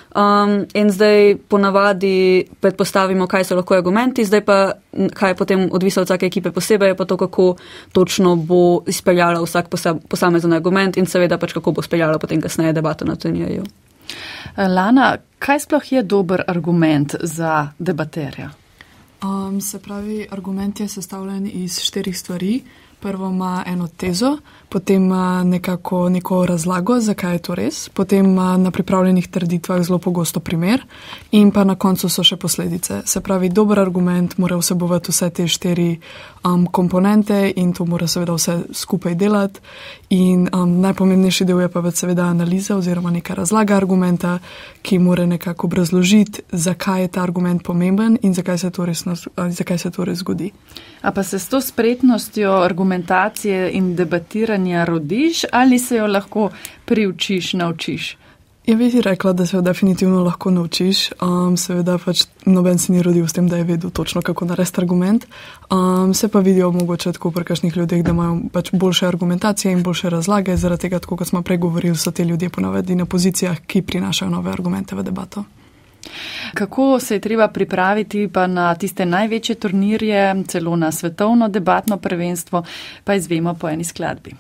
In zdaj ponavadi predpostavimo, kaj so lahko argumenti, zdaj pa, kaj je potem odvisno od vsake ekipe posebej, je pa to, kako točno bo izpeljala vsak posamezen argument in seveda pač kako bo izpeljala potem kasneje debato na turnirju. Lana, kaj sploh je dober argument za debaterja? Se pravi, argument je sestavljen iz 4 stvari. Prvo ima eno tezo, potem ima neko razlago, zakaj je to res, potem ima na pripravljenih trditvah zelo pogosto primer in pa na koncu so še posledice. Se pravi, dober argument mora vsebovati vse te 4 komponente in to mora seveda vse skupaj delati in najpomembnejši del je pa seveda analiza oziroma neka razlaga argumenta, ki mora nekako obrazložiti, zakaj je ta argument pomemben in zakaj se to res zgodi. A pa se s to spretnostjo argumentacije in debatiranja rodiš ali se jo lahko priučiš, naučiš? Ja, bi ti rekla, da se jo definitivno lahko naučiš. Seveda pač noben se ni rodil s tem, da je vedel točno, kako narediti argument. Se pa vidijo mogoče tako pri kakšnih ljudeh, da imajo pač boljše argumentacije in boljše razlage. Zaradi tega, tako kot smo prej govorili, so te ljudje ponavadi na pozicijah, ki prinašajo nove argumente v debato. Kako se je treba pripraviti pa na tiste največje turnirje, celo na svetovno debatno prvenstvo, pa izvemo po eni skladbi.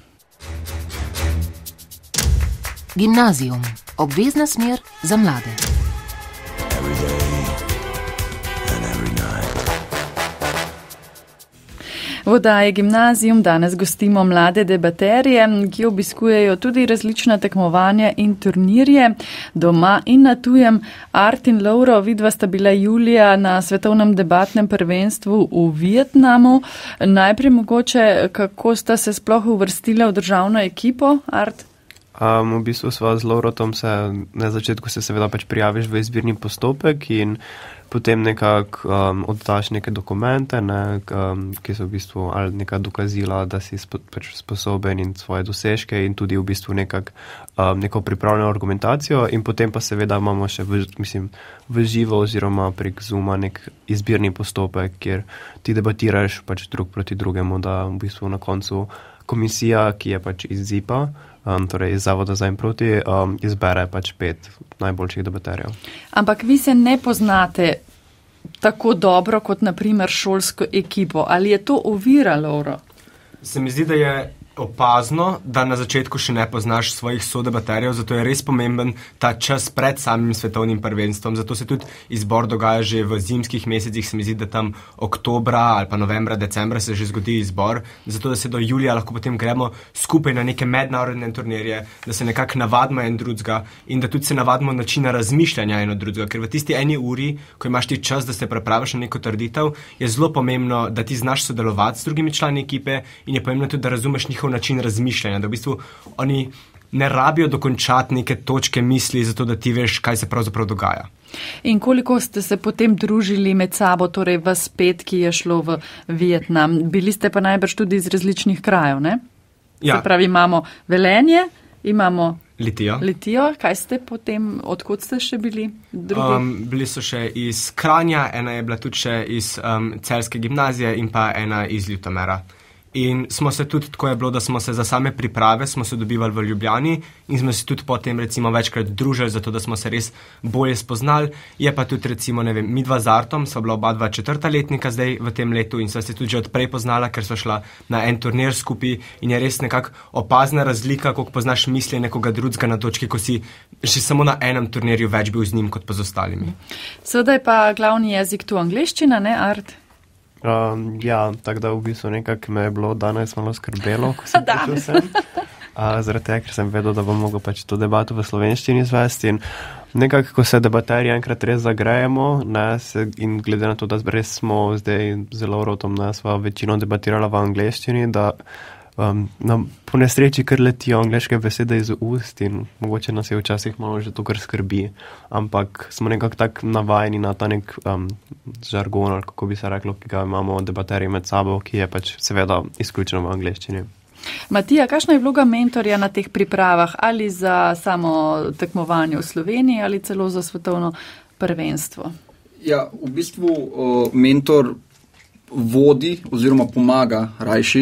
Gimnazijum. Obvezna smer za mlade. V oddaji Gimnazijum danes gostimo mlade debaterje, ki obiskujejo tudi različna tekmovanja in turnirje doma in na tujem. Art in Lovro, vidva sta bila julija na svetovnem debatnem prvenstvu v Vietnamu. Najprej mogoče, kako sta se sploh uvrstila v državno ekipo, Art? V bistvu sva z Lovrotom na začetku se seveda pač prijaviš v izbirni postopek in potem nekako oddaš neke dokumente, ki so v bistvu ali neka dokazila, da si pač sposoben in svoje dosežke in tudi v bistvu neko pripravljeno argumentacijo in potem pa seveda imamo še v živo oziroma prek Zooma nek izbirni postopek, kjer ti debatiraš pač drug proti drugemu, da v bistvu na koncu komisija, ki je pač iz ZIP-a, torej iz Zavoda za in proti, izbere pač 5 najboljših debaterjev. Ampak vi se ne poznate tako dobro kot na primer šolsko ekipo. Ali je to ovira, Lovro? Se mi zdi, da je opazno, da na začetku še ne poznaš svojih sodebaterjev, zato je res pomemben ta čas pred samim svetovnim prvenstvom. Zato se tudi izbor dogaja že v zimskih mesecih, se mi zdi, da tam oktobra ali pa novembra, decembra se že zgodi izbor, zato da se do julija lahko potem gremo skupaj na neke mednarodne turnirje, da se nekako navadimo en drugega in da tudi se navadimo načina razmišljanja en od drugega, ker v tisti eni uri, ko imaš ti čas, da se prepraviš na neko trditev, je zelo pomembno, da ti znaš sodelovati s drugimi člani ekipe in je pomembno tudi, da razumeš njihov način razmišljanja, da v bistvu oni ne rabijo dokončati neke točke misli, zato da ti veš, kaj se pravzaprav dogaja. In koliko ste se potem družili med sabo, torej vas 5, ki je šlo v Vietnam? Bili ste pa najbrž tudi iz različnih krajev, ne? Ja. Se pravi, imamo Velenje, imamo Litijo. Kaj ste potem, odkud ste še bili? Bili so še iz Kranja, ena je bila tudi še iz Celjske gimnazije in pa ena iz Ljutomera. In smo se tudi, tako je bilo, da smo se za same priprave, smo se dobivali v Ljubljani in smo se tudi potem recimo večkrat družili, zato da smo se res bolje spoznali. Je pa tudi recimo, ne vem, midva z Artom, sva bila oba 4. letnika zdaj v tem letu in sva se tudi že odprej poznala, ker sva šla na en turnir skupaj in je res nekako opazna razlika, koliko poznaš misli nekoga drugega na točki, ko si že samo na enem turnirju več bil z njim kot pa z ostalimi. Seveda je pa glavni jezik tu angleščina, ne, Art? Ja, tako da v bistvu nekako me je bilo danes malo skrbelo, ko sem prišel sem. Zaradi tega, ker sem vedel, da bom mogel pač to debato v slovenščini izvesti in nekako, ko se debaterji enkrat res zagrejemo, in glede na to, da res smo zdaj zelo rotom, sva večino debatirala v angleščini, da po nesreči kar letijo angleške besede iz ust in mogoče nas je včasih malo že to kar skrbi, ampak smo nekako tak navajeni na ta nek žargon, ali kako bi se reklo, ki ga imamo debaterji med sabo, ki je pač seveda izključeno v angleščini. Matija, kakšna je vloga mentorja na teh pripravah, ali za samo tekmovanje v Sloveniji ali celo za svetovno prvenstvo? Ja, v bistvu mentor vodi oziroma pomaga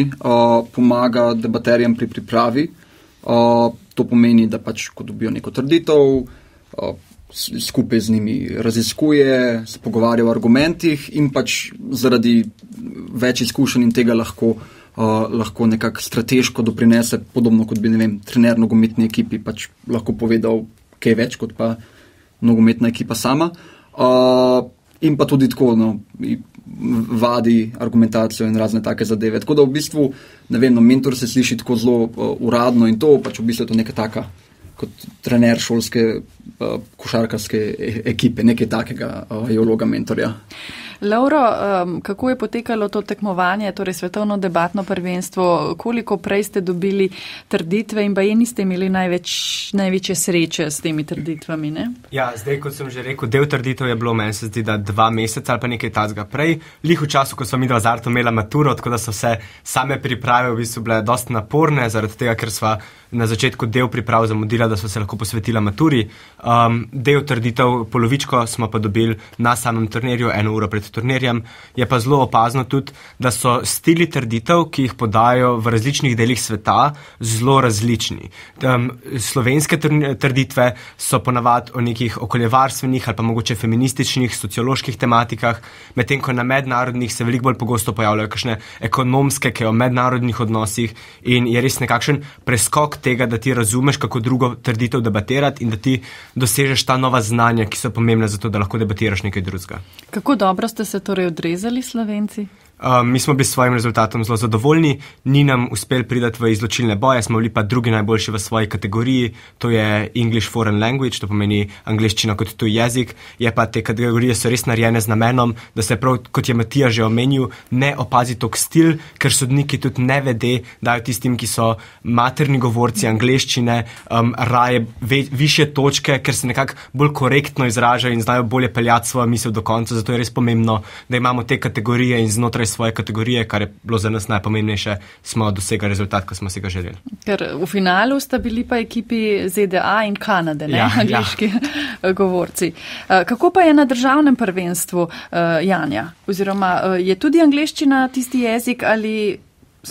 pomaga debaterjem pri pripravi. To pomeni, da pač, ko dobijo neko trditev, skupaj z njimi raziskuje, se pogovarja o argumentih in pač zaradi več izkušenj in tega lahko nekako strateško doprinese, podobno kot bi, trener nogometni ekipi pač lahko povedal kaj več kot pa nogometna ekipa sama. In pa tudi tako, vadi argumentacijo in razne take zadeve. Tako da v bistvu, mentor se sliši tako zelo uradno in to pač v bistvu je to neka taka kot trener šolske košarkarske ekipe, nekaj takega je vloga mentorja. Lauro, kako je potekalo to tekmovanje, torej svetovno debatno prvenstvo, koliko prej ste dobili trditve in baje niste imeli največje sreče s temi trditvami, ne? Ja, zdaj, kot sem že rekel, del trditev je bilo, meni se zdi, da 2 meseca ali pa nekaj tazga prej, lih v času, ko smo mi dva z Artom imela maturo, tako da so se same priprave v bistvu bile dosti naporne, zaradi tega, ker sva na začetku del priprav zamudila, da sva se lahko posvetila maturi. Del trditev, polovičko smo pa dobili na samem turnirju, 1 uro pred turnirjem. Je pa zelo opazno tudi, da so stili trditev, ki jih podajo v različnih delih sveta, zelo različni. Slovenske trditve so ponavadi o nekih okoljevarstvenih ali pa mogoče feminističnih, socioloških tematikah, medtem ko na mednarodnih se veliko bolj pogosto pojavljajo kakšne ekonomske, ki o mednarodnih odnosih in je res nekakšen preskok tega, da ti razumeš, kako drugo trditev debatirati in da ti dosežeš ta nova znanja, ki so pomembne za to, da lahko debatiraš nekaj drugega. Kako dobro ste se torej odrezali Slovenci? Mi smo bili s svojim rezultatom zelo zadovoljni, ni nam uspel priti v izločilne boje, smo bili pa drugi najboljši v svoji kategoriji, to je English Foreign Language, to pomeni angleščina kot tuj jezik, je pa te kategorije so res narejene z namenom, da se prav, kot je Matija že omenil, ne opazi tok stil, ker sodniki tudi ne vede, dajo tistim, ki so materni govorci angleščine, raje višje točke, ker se nekako bolj korektno izražajo in znajo bolje peljati svojo misel do konca, zato je res pomembno, da imamo te kategorije in znotraj svoje kategorije, kar je bilo za nas najpomembnejše, smo dosegali rezultat, ko smo si ga želeli. Ker v finalu sta bili pa ekipi ZDA in Kanade, ne? Angliški govorci. Kako pa je na državnem prvenstvu, Janja? Oziroma, je tudi angleščina tisti jezik ali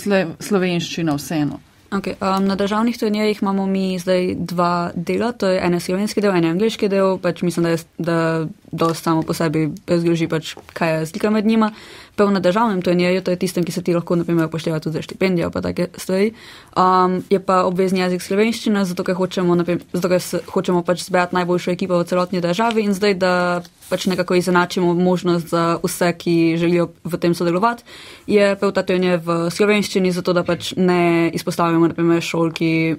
slovenščina vseeno? Okay, na državnih turnirjih imamo mi zdaj 2 dela, to je en slovenski del, en angliški del, pač mislim, da dosti samo po sebi razloži pač, kaj je razlika med njima. Prav na državnem turnirju, to je tistem, ki se ti lahko naprimer upošteva tudi za štipendijo pa take stvari, je pa obvezni jezik slovenščina, zato ker hočemo pač zbrati najboljšo ekipo v celotni državi in zdaj, da pač nekako izenačimo možnost za vse, ki želijo v tem sodelovati, je prav ta turnir v slovenščini, zato da pač ne izpostavimo naprimer šol,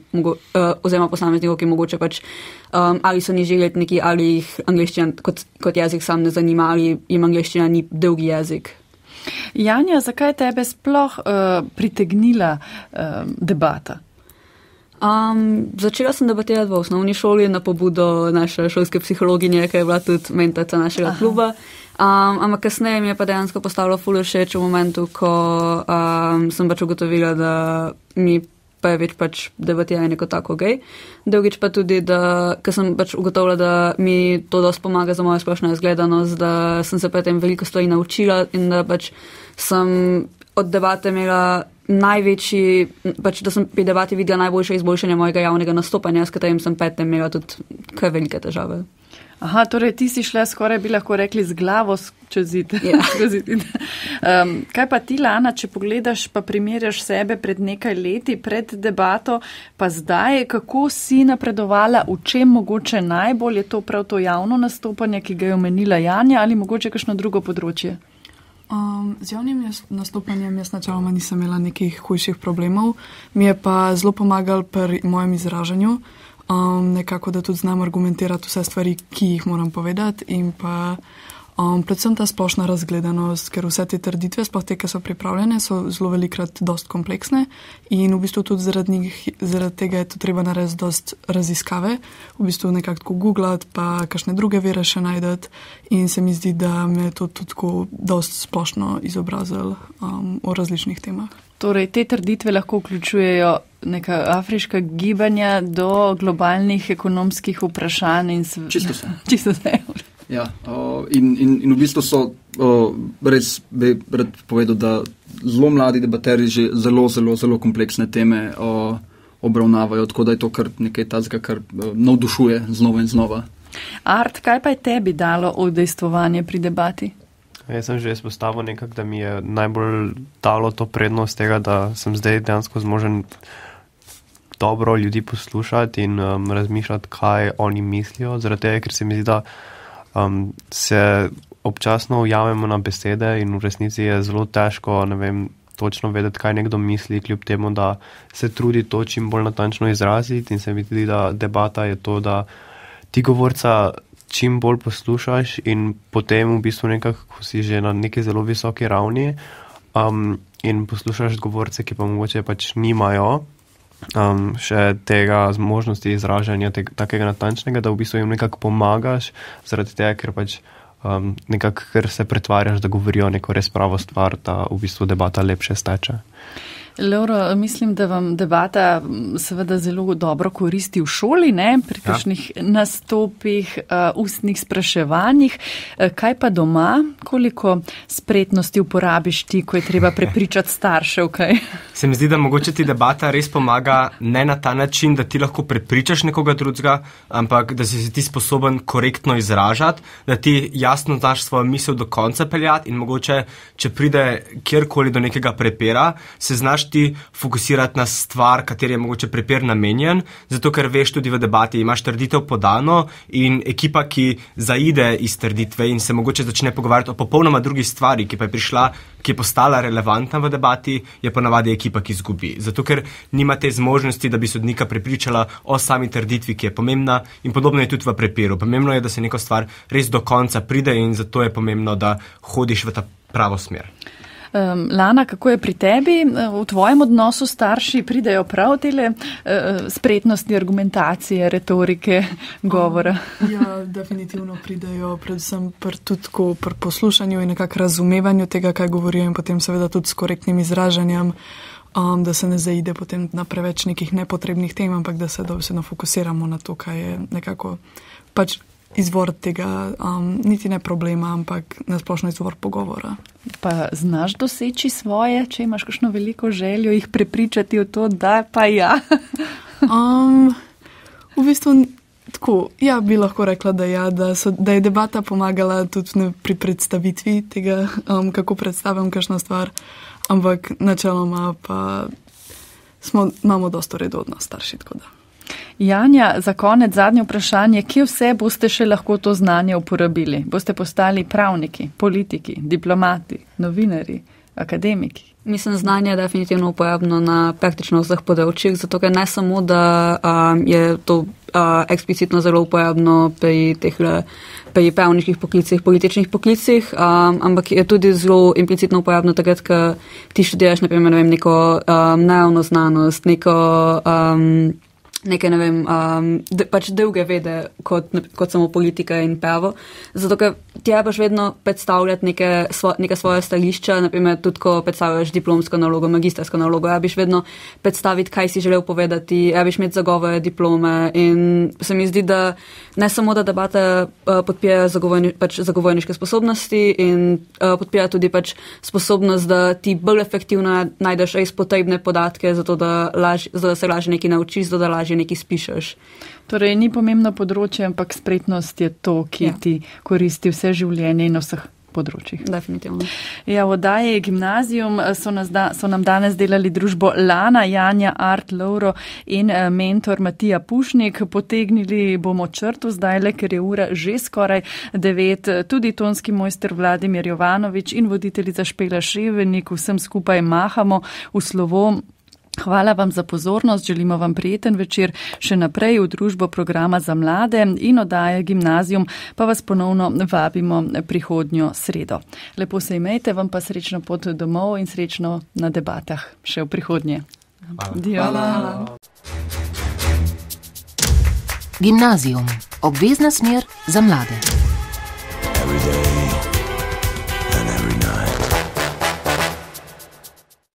oziroma posameznikov, ki mogoče pač ali so nižji letniki, ali jih angleščina kot jezik sam ne zanima, ali jim angleščina ni drugi jezik. Janja, zakaj tebe sploh pritegnila debata? Začela sem debatirati v osnovni šoli na pobudo naše šolske psihologinje, ki je bila tudi mentorica našega kluba. Ampak kasneje mi je pa dejansko postalo ful všeč v momentu, ko sem pač ugotovila, da mi prvič pač debatiranje kot tako gej. Drugič pa tudi, ker sem pač ugotovila, da mi to dosti pomaga za mojo splošno razgledanost, da sem se predtem veliko stvari naučila in da pač sem od debate imela pač da sem pri debati videla najboljše izboljšanje mojega javnega nastopanja, s katerim sem predtem imela tudi kar velike težave. Aha, torej ti si šla skoraj, bi lahko rekli, z glavo čez zid. Ja. Kaj pa ti, Lana, če pogledaš pa primerjaš sebe pred nekaj leti, pred debato, pa zdaj, kako si napredovala, v čem mogoče najbolj je to prav to javno nastopanje, ki ga je omenila Janja, ali mogoče kakšno drugo področje? Z javnim nastopanjem jaz načeloma nisem imela nekih hujših problemov, mi je pa zelo pomagal pri mojem izražanju, nekako, da tudi znam argumentirati vse stvari, ki jih moram povedati in pa predvsem ta splošna razgledanost, ker vse te trditve, sploh te, ki so pripravljene, so zelo velikrat dost kompleksne in v bistvu tudi zaradi tega je to treba narediti dost raziskave, v bistvu nekako googlati pa kakšne druge vire še najdeti in se mi zdi, da me je to tudi tako dost splošno izobrazilo o različnih temah. Torej, te trditve lahko vključujejo neka afriška gibanja do globalnih ekonomskih vprašanj in Čisto vse. Čisto vse. Ja, in v bistvu so res bi rad povedal, da zelo mladi debaterji že zelo kompleksne teme obravnavajo, tako da je to kar nekaj tazga, kar navdušuje znova in znova. Art, kaj pa je tebi dalo udejstvovanje pri debati? Jaz sem že izpostavil nekako, da mi je najbolj dalo to prednost tega, da sem zdaj dejansko zmožen dobro ljudi poslušati in razmišljati, kaj oni mislijo. Zaradi tega, ker se mi zdi, da se občasno ujamemo na besede in v resnici je zelo težko, ne vem, točno vedeti, kaj nekdo misli, kljub temu, da se trudi to čim bolj natančno izraziti in se mi zdi, da debata je to, da ti govorca čim bolj poslušaš in potem v bistvu nekako, ko si že na neki zelo visoki ravni in poslušaš govorce, ki pa mogoče pač nimajo še tega možnosti izražanja takega natančnega, da v bistvu jim nekako pomagaš, zaradi tega, ker pač nekako, ker se pretvarjaš, da govorijo neko res pravo stvar, da v bistvu debata lepše steče. Lauro, mislim, da vam debata seveda zelo dobro koristi v šoli, ne? Pri kakšnih nastopih, ustnih spraševanjih. Kaj pa doma? Koliko spretnosti uporabiš ti, ko je treba prepričati staršev? Kaj? Se mi zdi, da mogoče ti debata res pomaga ne na ta način, da ti lahko prepričaš nekoga drugega, ampak da si ti sposoben korektno izražati, da ti jasno znaš svojo misel do konca peljati in mogoče, če pride kjerkoli do nekega prepira, se znaš ti fokusirati na stvar, kateri je mogoče prepir namenjen, zato ker veš tudi v debati, imaš trditev podano in ekipa, ki zaide iz trditve in se mogoče začne pogovarjati o popolnoma drugi stvari, ki pa je prišla, ki je postala relevantna v debati, je ponavadi ekipa, ki izgubi. Zato ker nima te zmožnosti, da bi sodnika prepričala o sami trditvi, ki je pomembna in podobno je tudi v prepiru. Pomembno je, da se neko stvar res do konca pride in zato je pomembno, da hodiš v ta pravo smer. Lana, kako je pri tebi? V tvojem odnosu starši pridejo prav tele spretnosti, argumentacije, retorike, govora? Ja, definitivno pridejo, predvsem tudi pri poslušanju in nekako razumevanju tega, kaj govorijo in potem seveda tudi s korektnim izražanjem, da se ne zaide potem na preveč nekih nepotrebnih tem, ampak da se dobesedno fokusiramo na to, kaj je nekako pač izvor tega, niti ne problema, ampak nasplošno izvor pogovora. Pa znaš doseči svoje, če imaš kakšno veliko željo, jih prepričati v to, da pa ja? V bistvu tako, ja, bi lahko rekla, da ja, da je debata pomagala tudi pri predstavitvi tega, kako predstavim kakšno stvar, ampak načeloma pa imamo dosto redo od nas starši, tako da. Janja, za konec zadnje vprašanje, kje vse boste še lahko to znanje uporabili? Boste postali pravniki, politiki, diplomati, novinari, akademiki? Mislim, znanje je definitivno uporabno na praktično vseh področjih, zato ker ne samo, da je to eksplicitno zelo uporabno pri pravniških poklicih, političnih poklicih, ampak je tudi zelo implicitno uporabno takrat, ko ti študiraš, na primer, neko naravno znanost, neke, ne vem, pač druge vede kot samo politika in pravo. Zato, ker ti rabiš vedno predstavljati neke svoje stališča, naprimer tudi, ko predstavljaš diplomsko nalogo, magistersko nalogo, rabiš vedno predstaviti, kaj si želel povedati, rabiš imeti zagovore, diplome in se mi zdi, da ne samo, da debata podpira zagovorniške sposobnosti in podpira tudi pač sposobnost, da ti bolj efektivno najdeš res potrebne podatke, zato da se lažje nekaj naučiš, zato da lažje nekaj spišeš. Torej, ni pomembno področje, ampak spretnost je to, ki ti koristi vse življenje in na vseh področjih. Definitivno. Ja, v oddaji Gimnazijum so nam danes delali družbo Lana, Janja, Art, Lauro in mentor Matija Pušnik. Potegnili bomo črto zdajle, ker je ura že skoraj 9. Tudi tonski mojster Vladimir Jovanovič in voditeljica Špela Ševenik vsem skupaj mahamo v slovo. Hvala vam za pozornost, želimo vam prijeten večer še naprej v družbo programa za mlade in oddaje Gimnazijum, pa vas ponovno vabimo prihodnjo sredo. Lepo se imejte, vam pa srečno pot domov in srečno na debatah še v prihodnje. Hvala. Gimnazijum, obvezna smer za mlade.